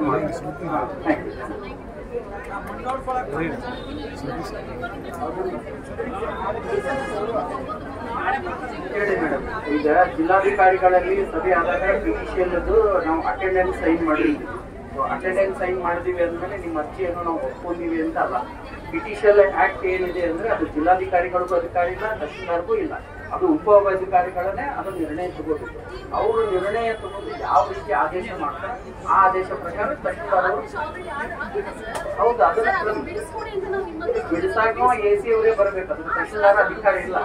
ಹೇಳಿ ಮೇಡಮ್. ಈಗ ಜಿಲ್ಲಾಧಿಕಾರಿಗಳಲ್ಲಿ ಸಭೆ ಆದಾಗ ಪಿಟಿಷಿಯನ್ ನಾವು ಅಟೆಂಡೆನ್ಸ್ ಸೈನ್ ಮಾಡಿದ್ವಿ. ಅಟೆಂಡೆನ್ಸ್ ಸೈನ್ ಮಾಡಿದೀವಿ ಅಂದ್ಮೇಲೆ ನಿಮ್ಮ ಅರ್ಜಿಯನ್ನು ನಾವು ಒಪ್ಕೊಂಡಿವಿ ಅಂತ ಅಲ್ಲ. ಪಿಟಿಷನ್ ಆಕ್ಟ್ ಏನಿದೆ ಅಂದ್ರೆ ಅದು ಜಿಲ್ಲಾಧಿಕಾರಿಗಳಿಗೂ ಅಧಿಕಾರಿ ಇಲ್ಲ, ತಹಶೀಲ್ದಾರ್ಗೂ ಇಲ್ಲ, ಅದು ಉಪವಿಧಿಕಾರಿಗಳನ್ನೇ ಅದು ನಿರ್ಣಯ ತಗೋಬೇಕು. ಅವರು ನಿರ್ಣಯ ತಗೊಂಡು ಯಾವ ರೀತಿ ಆದೇಶ ಮಾಡ್ತಾರೆ ಆ ಆದೇಶ ಪ್ರಕಾರ ತಹಶೀಲ್ದಾರ್ ಅವರು ಹೌದು ಅದನ್ನ ಬಿಡಿಸಾಕೋ AC ಅವರೇ ಬರ್ಬೇಕು, ಅದ್ರ ತಹಶೀಲ್ದಾರ್ ಅಧಿಕಾರಿ ಇಲ್ಲ.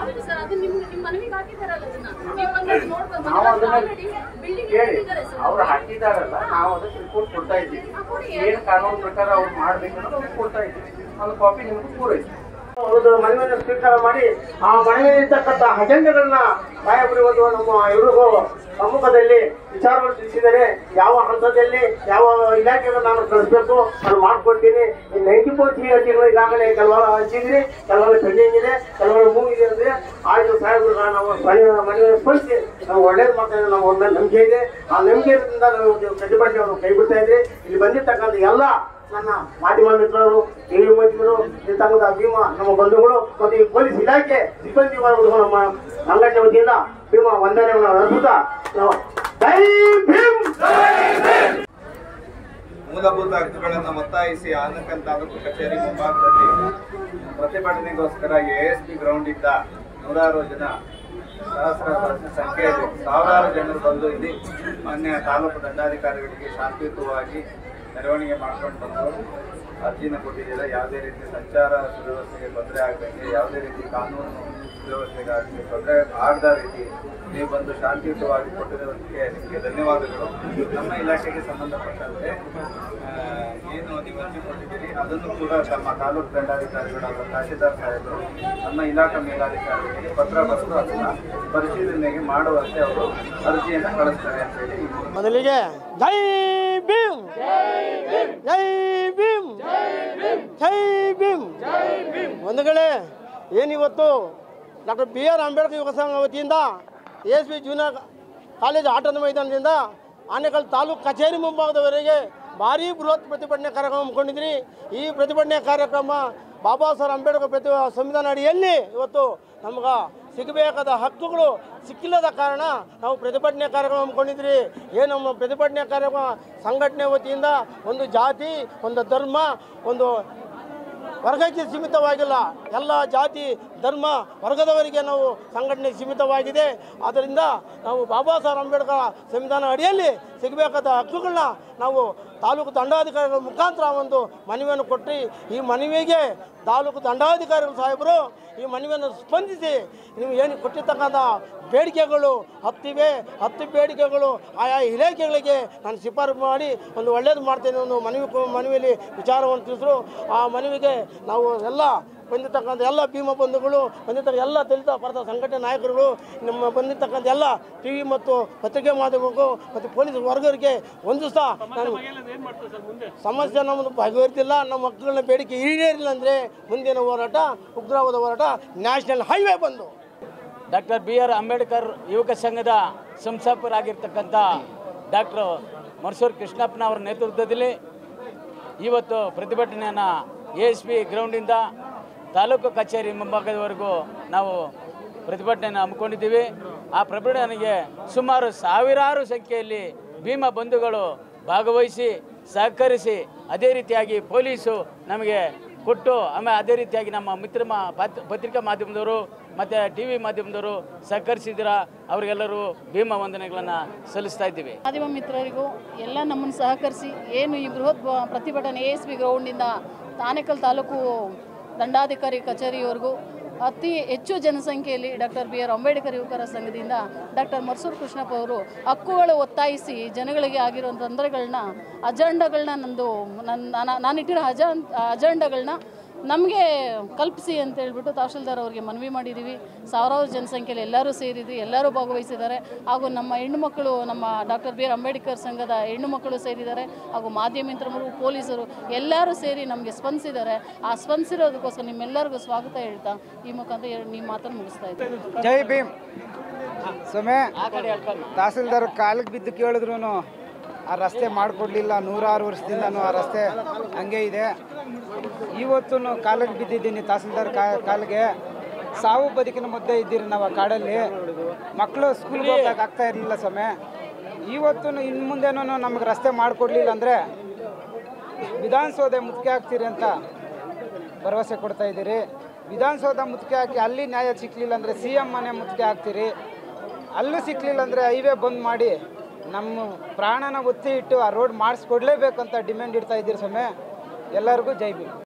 ನಾವು ಅದನ್ನ ಹೇಳಿ ಅವ್ರು ಹಾಕಿದಾರಲ್ಲ, ನಾವು ಅದಕ್ಕೆ ರಿಪೋರ್ಟ್ ಕೊಡ್ತಾ ಇದ್ದೀವಿ. ಏನು ಕಾನೂನು ಪ್ರಕಾರ ಅವ್ರು ಮಾಡ್ಬೇಕನ್ನೋದು ಕೊಡ್ತಾ ಇದ್ದೀವಿ. ಒಂದು ಕಾಪಿ ನಿಮ್ಗೆ ಪೂರೈಸಿ ಒಂದು ಮನವಿಯನ್ನು ಸ್ವೀಕಾರ ಮಾಡಿ ಆ ಮನವಿಯಲ್ಲಿರ್ತಕ್ಕಂಥ ಅಜೆಂಡಗಳನ್ನ ಸಾಹೇಬರು ಒಂದು ನಮ್ಮ ಇವ್ರಿಗೂ ಸಮ್ಮುಖದಲ್ಲಿ ವಿಚಾರಗಳು ತಿಳಿಸಿದರೆ ಯಾವ ಹಂತದಲ್ಲಿ ಯಾವ ಇಲಾಖೆಯನ್ನು ನಾನು ಕಳಿಸ್ಬೇಕು ನಾನು ಮಾಡ್ಕೊಡ್ತೀನಿ. 94 ಅರ್ಜಿಗಳು ಈಗಾಗಲೇ ಕೆಲವರು ಹಂಚಿದ್ರಿ, ಕೆಲವರು ಪೆಂಡಿಂಗ್ ಇದೆ, ಕೆಲವರು ಮೂಗಿದೆ ಅಂದ್ರೆ ಆಯ್ತು ಸಾಹೇಬರು ನಾವು ಮನವಿಯನ್ನು ಸ್ಪಂದಿಸಿ ನಾವು ಒಳ್ಳೇದು ಮಾಡ್ತಾ ನಾವು ಒಂದು ನಂಬಿಕೆ ಇದೆ. ಆ ನಂಬಿಕೆಯಿಂದ ನಾವು ಪ್ರತಿಭಟನೆ ಕೈ ಬಿಡ್ತಾ ಇದ್ರಿ. ಇಲ್ಲಿ ಬಂದಿರ್ತಕ್ಕಂಥ ಎಲ್ಲ ನನ್ನ ಮಾಧ್ಯಮ ಮಿತ್ರರು, ಹಿರಿಯ ಮಂತ್ರಿಗಳು, ಸಂಘದ ಭೀಮಾ ನಮ್ಮ ಬಂಧುಗಳು ಮತ್ತು ಈ ಪೊಲೀಸ್ ಇಲಾಖೆ ಸಿಬ್ಬಂದಿ ವರ್ಗಗಳು ನಮ್ಮ ಸಂಘಟನೆ ವತಿಯಿಂದ ಭೀಮಾ ವಂದನೆಯನ್ನು ಅರ್ಪಿಸುತ್ತಾ ನಾವು ಜೈ ಭೀಮ್. ಮೂಲಭೂತ ಹಕ್ಕುಗಳನ್ನು ಒತ್ತಾಯಿಸಿ ಆನಕಲ್ ತಾಲೂಕು ಕಚೇರಿ ಮುಂಭಾಗದಲ್ಲಿ ಪ್ರತಿಭಟನೆಗೋಸ್ಕರ ASP ಗ್ರೌಂಡ್ ಇದ್ದ ನೂರಾರು ಜನ ಸಹಸ್ರ ಸಂಖ್ಯೆಯಲ್ಲಿ ಸಾವಿರಾರು ಜನರು ಬಂದು ಇಲ್ಲಿ ಮಾನ್ಯ ತಾಲೂಕು ದಂಡಾಧಿಕಾರಿಗಳಿಗೆ ಶಾಂತಿಯುತವಾಗಿ ಮೆರವಣಿಗೆ ಮಾಡ್ಕೊಂಡು ಬಂದು ಅರ್ಜಿನ ಕೊಟ್ಟಿದ್ದೀರ. ಯಾವುದೇ ರೀತಿ ಸಂಚಾರ ಸುವ್ಯವಸ್ಥೆಗೆ ತೊಂದರೆ ಆಗದಂಗೆ, ಯಾವುದೇ ರೀತಿ ಕಾನೂನು ಸುವ್ಯವಸ್ಥೆಗೆ ತೊಂದರೆ ಆಗದ ರೀತಿ ನೀವು ಬಂದು ಶಾಂತಿಯುತವಾಗಿ ಕೊಟ್ಟಿರೋದಕ್ಕೆ ನಿಮಗೆ ಧನ್ಯವಾದಗಳು. ನಮ್ಮ ಇಲಾಖೆಗೆ ಸಂಬಂಧಪಟ್ಟಂತೆ ಏನು ನೀವು ಅರ್ಜಿ ಕೊಟ್ಟಿದ್ದೀರಿ ಅದನ್ನು ಕೂಡ ತಮ್ಮ ತಾಲೂಕು ದಂಡಾಧಿಕಾರಿಗಳಾದ ತಹಶೀಲ್ದಾರ್ ಸಾಹೇಬರು ನಮ್ಮ ಇಲಾಖಾ ಮೇಲಾಧಿಕಾರಿಗಳಿಗೆ ಪತ್ರ ಬರೆದು ಅದನ್ನು ಪರಿಶೀಲನೆಗೆ ಮಾಡುವಂತೆ ಅವರು ಅರ್ಜಿಯನ್ನು ಕಳಿಸ್ತಾರೆ ಅಂತ ಹೇಳಿ ಮೊದಲಿಗೆ ಜೈ ಭೀಮ್, ಜೈ ಭೀಮ್, ಜೈ ಭೀಮ್. ಒಂದುಗಳೇ ಏನಿವತ್ತು ಡಾಕ್ಟರ್ BR ಅಂಬೇಡ್ಕರ್ ಯುವ ಸಂಘ ವತಿಯಿಂದ ASP ಜೂನಿಯರ್ ಕಾಲೇಜು ಆಟದ ಮೈದಾನದಿಂದ ಆನೇಕಲ್ ತಾಲೂಕು ಕಚೇರಿ ಮುಂಭಾಗದವರೆಗೆ ಭಾರೀ ಬೃಹತ್ ಪ್ರತಿಭಟನೆ ಕಾರ್ಯಕ್ರಮ ಹಮ್ಮಿಕೊಂಡಿದ್ದೀನಿ. ಈ ಪ್ರತಿಭಟನೆ ಕಾರ್ಯಕ್ರಮ ಬಾಬಾ ಸಾಹೇಬ್ ಅಂಬೇಡ್ಕರ್ ಸಂವಿಧಾನ ಅಡಿಯಲ್ಲಿ ಇವತ್ತು ನಮ್ಗೆ ಸಿಗಬೇಕಾದ ಹಕ್ಕುಗಳು ಸಿಕ್ಕಿಲ್ಲದ ಕಾರಣ ನಾವು ಪ್ರತಿಭಟನೆ ಕಾರ್ಯಕ್ರಮ ಹಮ್ಮಿಕೊಂಡಿದ್ರಿ. ಏನು ನಮ್ಮ ಪ್ರತಿಭಟನೆ ಕಾರ್ಯಕ್ರಮ ಸಂಘಟನೆ ವತಿಯಿಂದ ಒಂದು ಜಾತಿ, ಒಂದು ಧರ್ಮ, ಒಂದು ವರ್ಗಕ್ಕೆ ಸೀಮಿತವಾಗಿಲ್ಲ. ಎಲ್ಲ ಜಾತಿ ಧರ್ಮ ವರ್ಗದವರಿಗೆ ನಾವು ಸಂಘಟನೆ ಸೀಮಿತವಾಗಿದೆ. ಆದ್ದರಿಂದ ನಾವು ಬಾಬಾ ಸಾಹೇಬ್ ಅಂಬೇಡ್ಕರ್ ಸಂವಿಧಾನ ಅಡಿಯಲ್ಲಿ ಸಿಗಬೇಕಾದ ಹಕ್ಕುಗಳನ್ನ ನಾವು ತಾಲೂಕು ದಂಡಾಧಿಕಾರಿಗಳ ಮುಖಾಂತರ ಒಂದು ಮನವಿಯನ್ನು ಕೊಟ್ಟು ಈ ಮನವಿಗೆ ತಾಲೂಕು ದಂಡಾಧಿಕಾರಿಗಳು ಸಾಹೇಬರು ಈ ಮನವಿಯನ್ನು ಸ್ಪಂದಿಸಿ ನೀವು ಏನು ಕೊಟ್ಟಿರ್ತಕ್ಕಂಥ ಬೇಡಿಕೆಗಳು 10 ಬೇಡಿಕೆಗಳು ಆಯಾ ಇಲಾಖೆಗಳಿಗೆ ನಾನು ಶಿಫಾರಸು ಮಾಡಿ ಒಂದು ಒಳ್ಳೇದು ಮಾಡ್ತೇನೆ ಒಂದು ಮನವಿಯಲ್ಲಿ ವಿಚಾರವನ್ನು ತಿಳಿಸಿದ್ರು. ಆ ಮನವಿಗೆ ನಾವು ಎಲ್ಲ ಬಂದಿರ್ತಕ್ಕಂಥ ಎಲ್ಲ ಭೀಮ ಬಂಧುಗಳು, ಬಂದಿರ್ತಕ್ಕ ಎಲ್ಲ ದಲಿತ ಪರದ ಸಂಘಟನೆ ನಾಯಕರುಗಳು, ನಮ್ಮ ಬಂದಿರ್ತಕ್ಕಂಥ ಎಲ್ಲ TV ಮತ್ತು ಪತ್ರಿಕೆ ಮಾಧ್ಯಮಕ್ಕೂ ಮತ್ತು ಪೊಲೀಸ್ ವರ್ಗರಿಗೆ ಹೊಂದಿಸ್ತಾ ನಾನು ಸಮಸ್ಯೆ ನಮ್ಮದು ಬಗೆಹರಿತಿಲ್ಲ, ನಮ್ಮ ಹಕ್ಕುಗಳನ್ನ ಬೇಡಿಕೆ ಈಡೇರಿಲ್ಲ ಅಂದರೆ ಮುಂದಿನ ಹೋರಾಟ ಉಗ್ರವಾದ ಹೋರಾಟ ನ್ಯಾಷನಲ್ ಹೈವೇ ಬಂದು ಡಾಕ್ಟರ್ BR ಅಂಬೇಡ್ಕರ್ ಯುವಕ ಸಂಘದ ಸಂಸ್ಥಾಪಕರಾಗಿರ್ತಕ್ಕಂಥ ಡಾಕ್ಟರ್ ಮರಸೂರು ಕೃಷ್ಣಪ್ಪನವರ ನೇತೃತ್ವದಲ್ಲಿ ಇವತ್ತು ಪ್ರತಿಭಟನೆಯನ್ನು ASP ಗ್ರೌಂಡಿಂದ ತಾಲೂಕು ಕಚೇರಿ ಮುಂಭಾಗದವರೆಗೂ ನಾವು ಪ್ರತಿಭಟನೆಯನ್ನು ಹಮ್ಮಿಕೊಂಡಿದ್ದೀವಿ. ಆ ಪ್ರತಿಭಟನೆಗೆ ಸುಮಾರು ಸಾವಿರಾರು ಸಂಖ್ಯೆಯಲ್ಲಿ ಭೀಮ ಬಂಧುಗಳು ಭಾಗವಹಿಸಿ ಸಹಕರಿಸಿ, ಅದೇ ರೀತಿಯಾಗಿ ಪೊಲೀಸು ನಮಗೆ ಕೊಟ್ಟು, ಆಮೇಲೆ ಅದೇ ರೀತಿಯಾಗಿ ನಮ್ಮ ಪತ್ರಿಕಾ ಮಾಧ್ಯಮದವರು ಮತ್ತು TV ಮಾಧ್ಯಮದವರು ಸಹಕರಿಸಿದ್ದೀರಾ. ಅವರಿಗೆಲ್ಲರೂ ಭೀಮ ವಂದನೆಗಳನ್ನು ಸಲ್ಲಿಸ್ತಾ ಇದ್ದೀವಿ. ಮಾಧ್ಯಮ ಮಿತ್ರರಿಗೂ ಎಲ್ಲ ನಮ್ಮನ್ನು ಸಹಕರಿಸಿ ಏನು ಈ ಬೃಹತ್ ಪ್ರತಿಭಟನೆ ASP ಗ್ರೌಂಡಿಂದ ಆನೇಕಲ್ ತಾಲೂಕು ದಂಡಾಧಿಕಾರಿ ಕಚೇರಿಯವರೆಗೂ ಅತಿ ಹೆಚ್ಚು ಜನಸಂಖ್ಯೆಯಲ್ಲಿ ಡಾಕ್ಟರ್ BR ಅಂಬೇಡ್ಕರ್ ಯುವಕರ ಸಂಘದಿಂದ ಡಾಕ್ಟರ್ ಮರಸೂರು ಕೃಷ್ಣಪ್ಪ ಅವರು ಹಕ್ಕುಗಳು ಒತ್ತಾಯಿಸಿ ಜನಗಳಿಗೆ ಆಗಿರೋ ತೊಂದರೆಗಳನ್ನ ನಾನಿಟ್ಟಿರೋ ಅಜೆಂಡಗಳನ್ನ ನಮಗೆ ಕಲ್ಪಿಸಿ ಅಂತ ಹೇಳ್ಬಿಟ್ಟು ತಹಶೀಲ್ದಾರ್ ಅವರಿಗೆ ಮನವಿ ಮಾಡಿದ್ದೀವಿ. ಸಾವಿರಾರು ಜನಸಂಖ್ಯೆಯಲ್ಲಿ ಎಲ್ಲರೂ ಸೇರಿದ್ವಿ, ಎಲ್ಲರೂ ಭಾಗವಹಿಸಿದ್ದಾರೆ. ಹಾಗೂ ನಮ್ಮ ಹೆಣ್ಣುಮಕ್ಕಳು, ನಮ್ಮ ಡಾಕ್ಟರ್ BR ಅಂಬೇಡ್ಕರ್ ಸಂಘದ ಹೆಣ್ಣುಮಕ್ಕಳು ಸೇರಿದ್ದಾರೆ, ಹಾಗೂ ಮಾಧ್ಯಮಿತ್ರರು, ಪೊಲೀಸರು ಎಲ್ಲರೂ ಸೇರಿ ನಮಗೆ ಸ್ಪಂದಿಸಿದ್ದಾರೆ. ಆ ಸ್ಪಂದಿಸಿರೋದಕ್ಕೋಸ್ಕರ ನಿಮ್ಮೆಲ್ಲರಿಗೂ ಸ್ವಾಗತ ಹೇಳ್ತಾ ಈ ಮುಖಾಂತರ ನಿಮ್ಮ ಮಾತನ್ನು ಮುಗಿಸ್ತಾ ಇದ್ದೀನಿ. ಜೈ ಭೀಮ್. ಸೊಮೆ ತಹಸೀಲ್ದಾರ್ ಕಾಲಿಗೆ ಬಿದ್ದು ಕೇಳಿದ್ರು ಆ ರಸ್ತೆ ಮಾಡಿಕೊಡ್ಲಿಲ್ಲ. 106 ವರ್ಷದಿಂದನೂ ಆ ರಸ್ತೆ ಹಂಗೆ ಇದೆ. ಇವತ್ತು ಕಾಲಿಗೆ ಬಿದ್ದಿದ್ದೀನಿ ತಹಸೀಲ್ದಾರ್ ಕಾಲಿಗೆ. ಸಾವು ಬದುಕಿನ ಮಧ್ಯೆ ಇದ್ದೀರಿ ನಾವು ಆ ಕಾಡಲ್ಲಿ. ಮಕ್ಕಳು ಸ್ಕೂಲ್ಗೆ ಹೋಗಕ್ಕೆ ಆಗ್ತಾ ಇರಲಿಲ್ಲ ಸ್ವಾಮಿ. ಇವತ್ತು ಇನ್ನು ಮುಂದೆನೂ ನಮಗೆ ರಸ್ತೆ ಮಾಡಿಕೊಡ್ಲಿಲ್ಲ ಅಂದರೆ ವಿಧಾನಸೌಧ ಮುತ್ತಿಗೆ ಹಾಕ್ತೀರಿ ಅಂತ ಭರವಸೆ ಕೊಡ್ತಾ ಇದ್ದೀರಿ. ವಿಧಾನಸೌಧ ಮುತ್ತಿಗೆ ಹಾಕಿ ಅಲ್ಲಿ ನ್ಯಾಯ ಸಿಕ್ಕಲಿಲ್ಲ ಅಂದರೆ CM ಮನೆ ಮುತ್ತಿಗೆ ಹಾಕ್ತೀರಿ. ಅಲ್ಲೂ ಸಿಕ್ಕಲಿಲ್ಲ ಅಂದರೆ ಹೈವೇ ಬಂದ್ ಮಾಡಿ ನಮ್ಮ ಪ್ರಾಣನ ಒತ್ತಿ ಇಟ್ಟು ಆ ರೋಡ್ ಮಾಡಿಸ್ಕೊಡ್ಲೇಬೇಕಂತ ಡಿಮ್ಯಾಂಡ್ ಇಡ್ತಾ ಇದ್ದೀರಿ ಸ್ವಾಮಿ. ಎಲ್ಲರಿಗೂ ಜೈ ಭೀಮ್.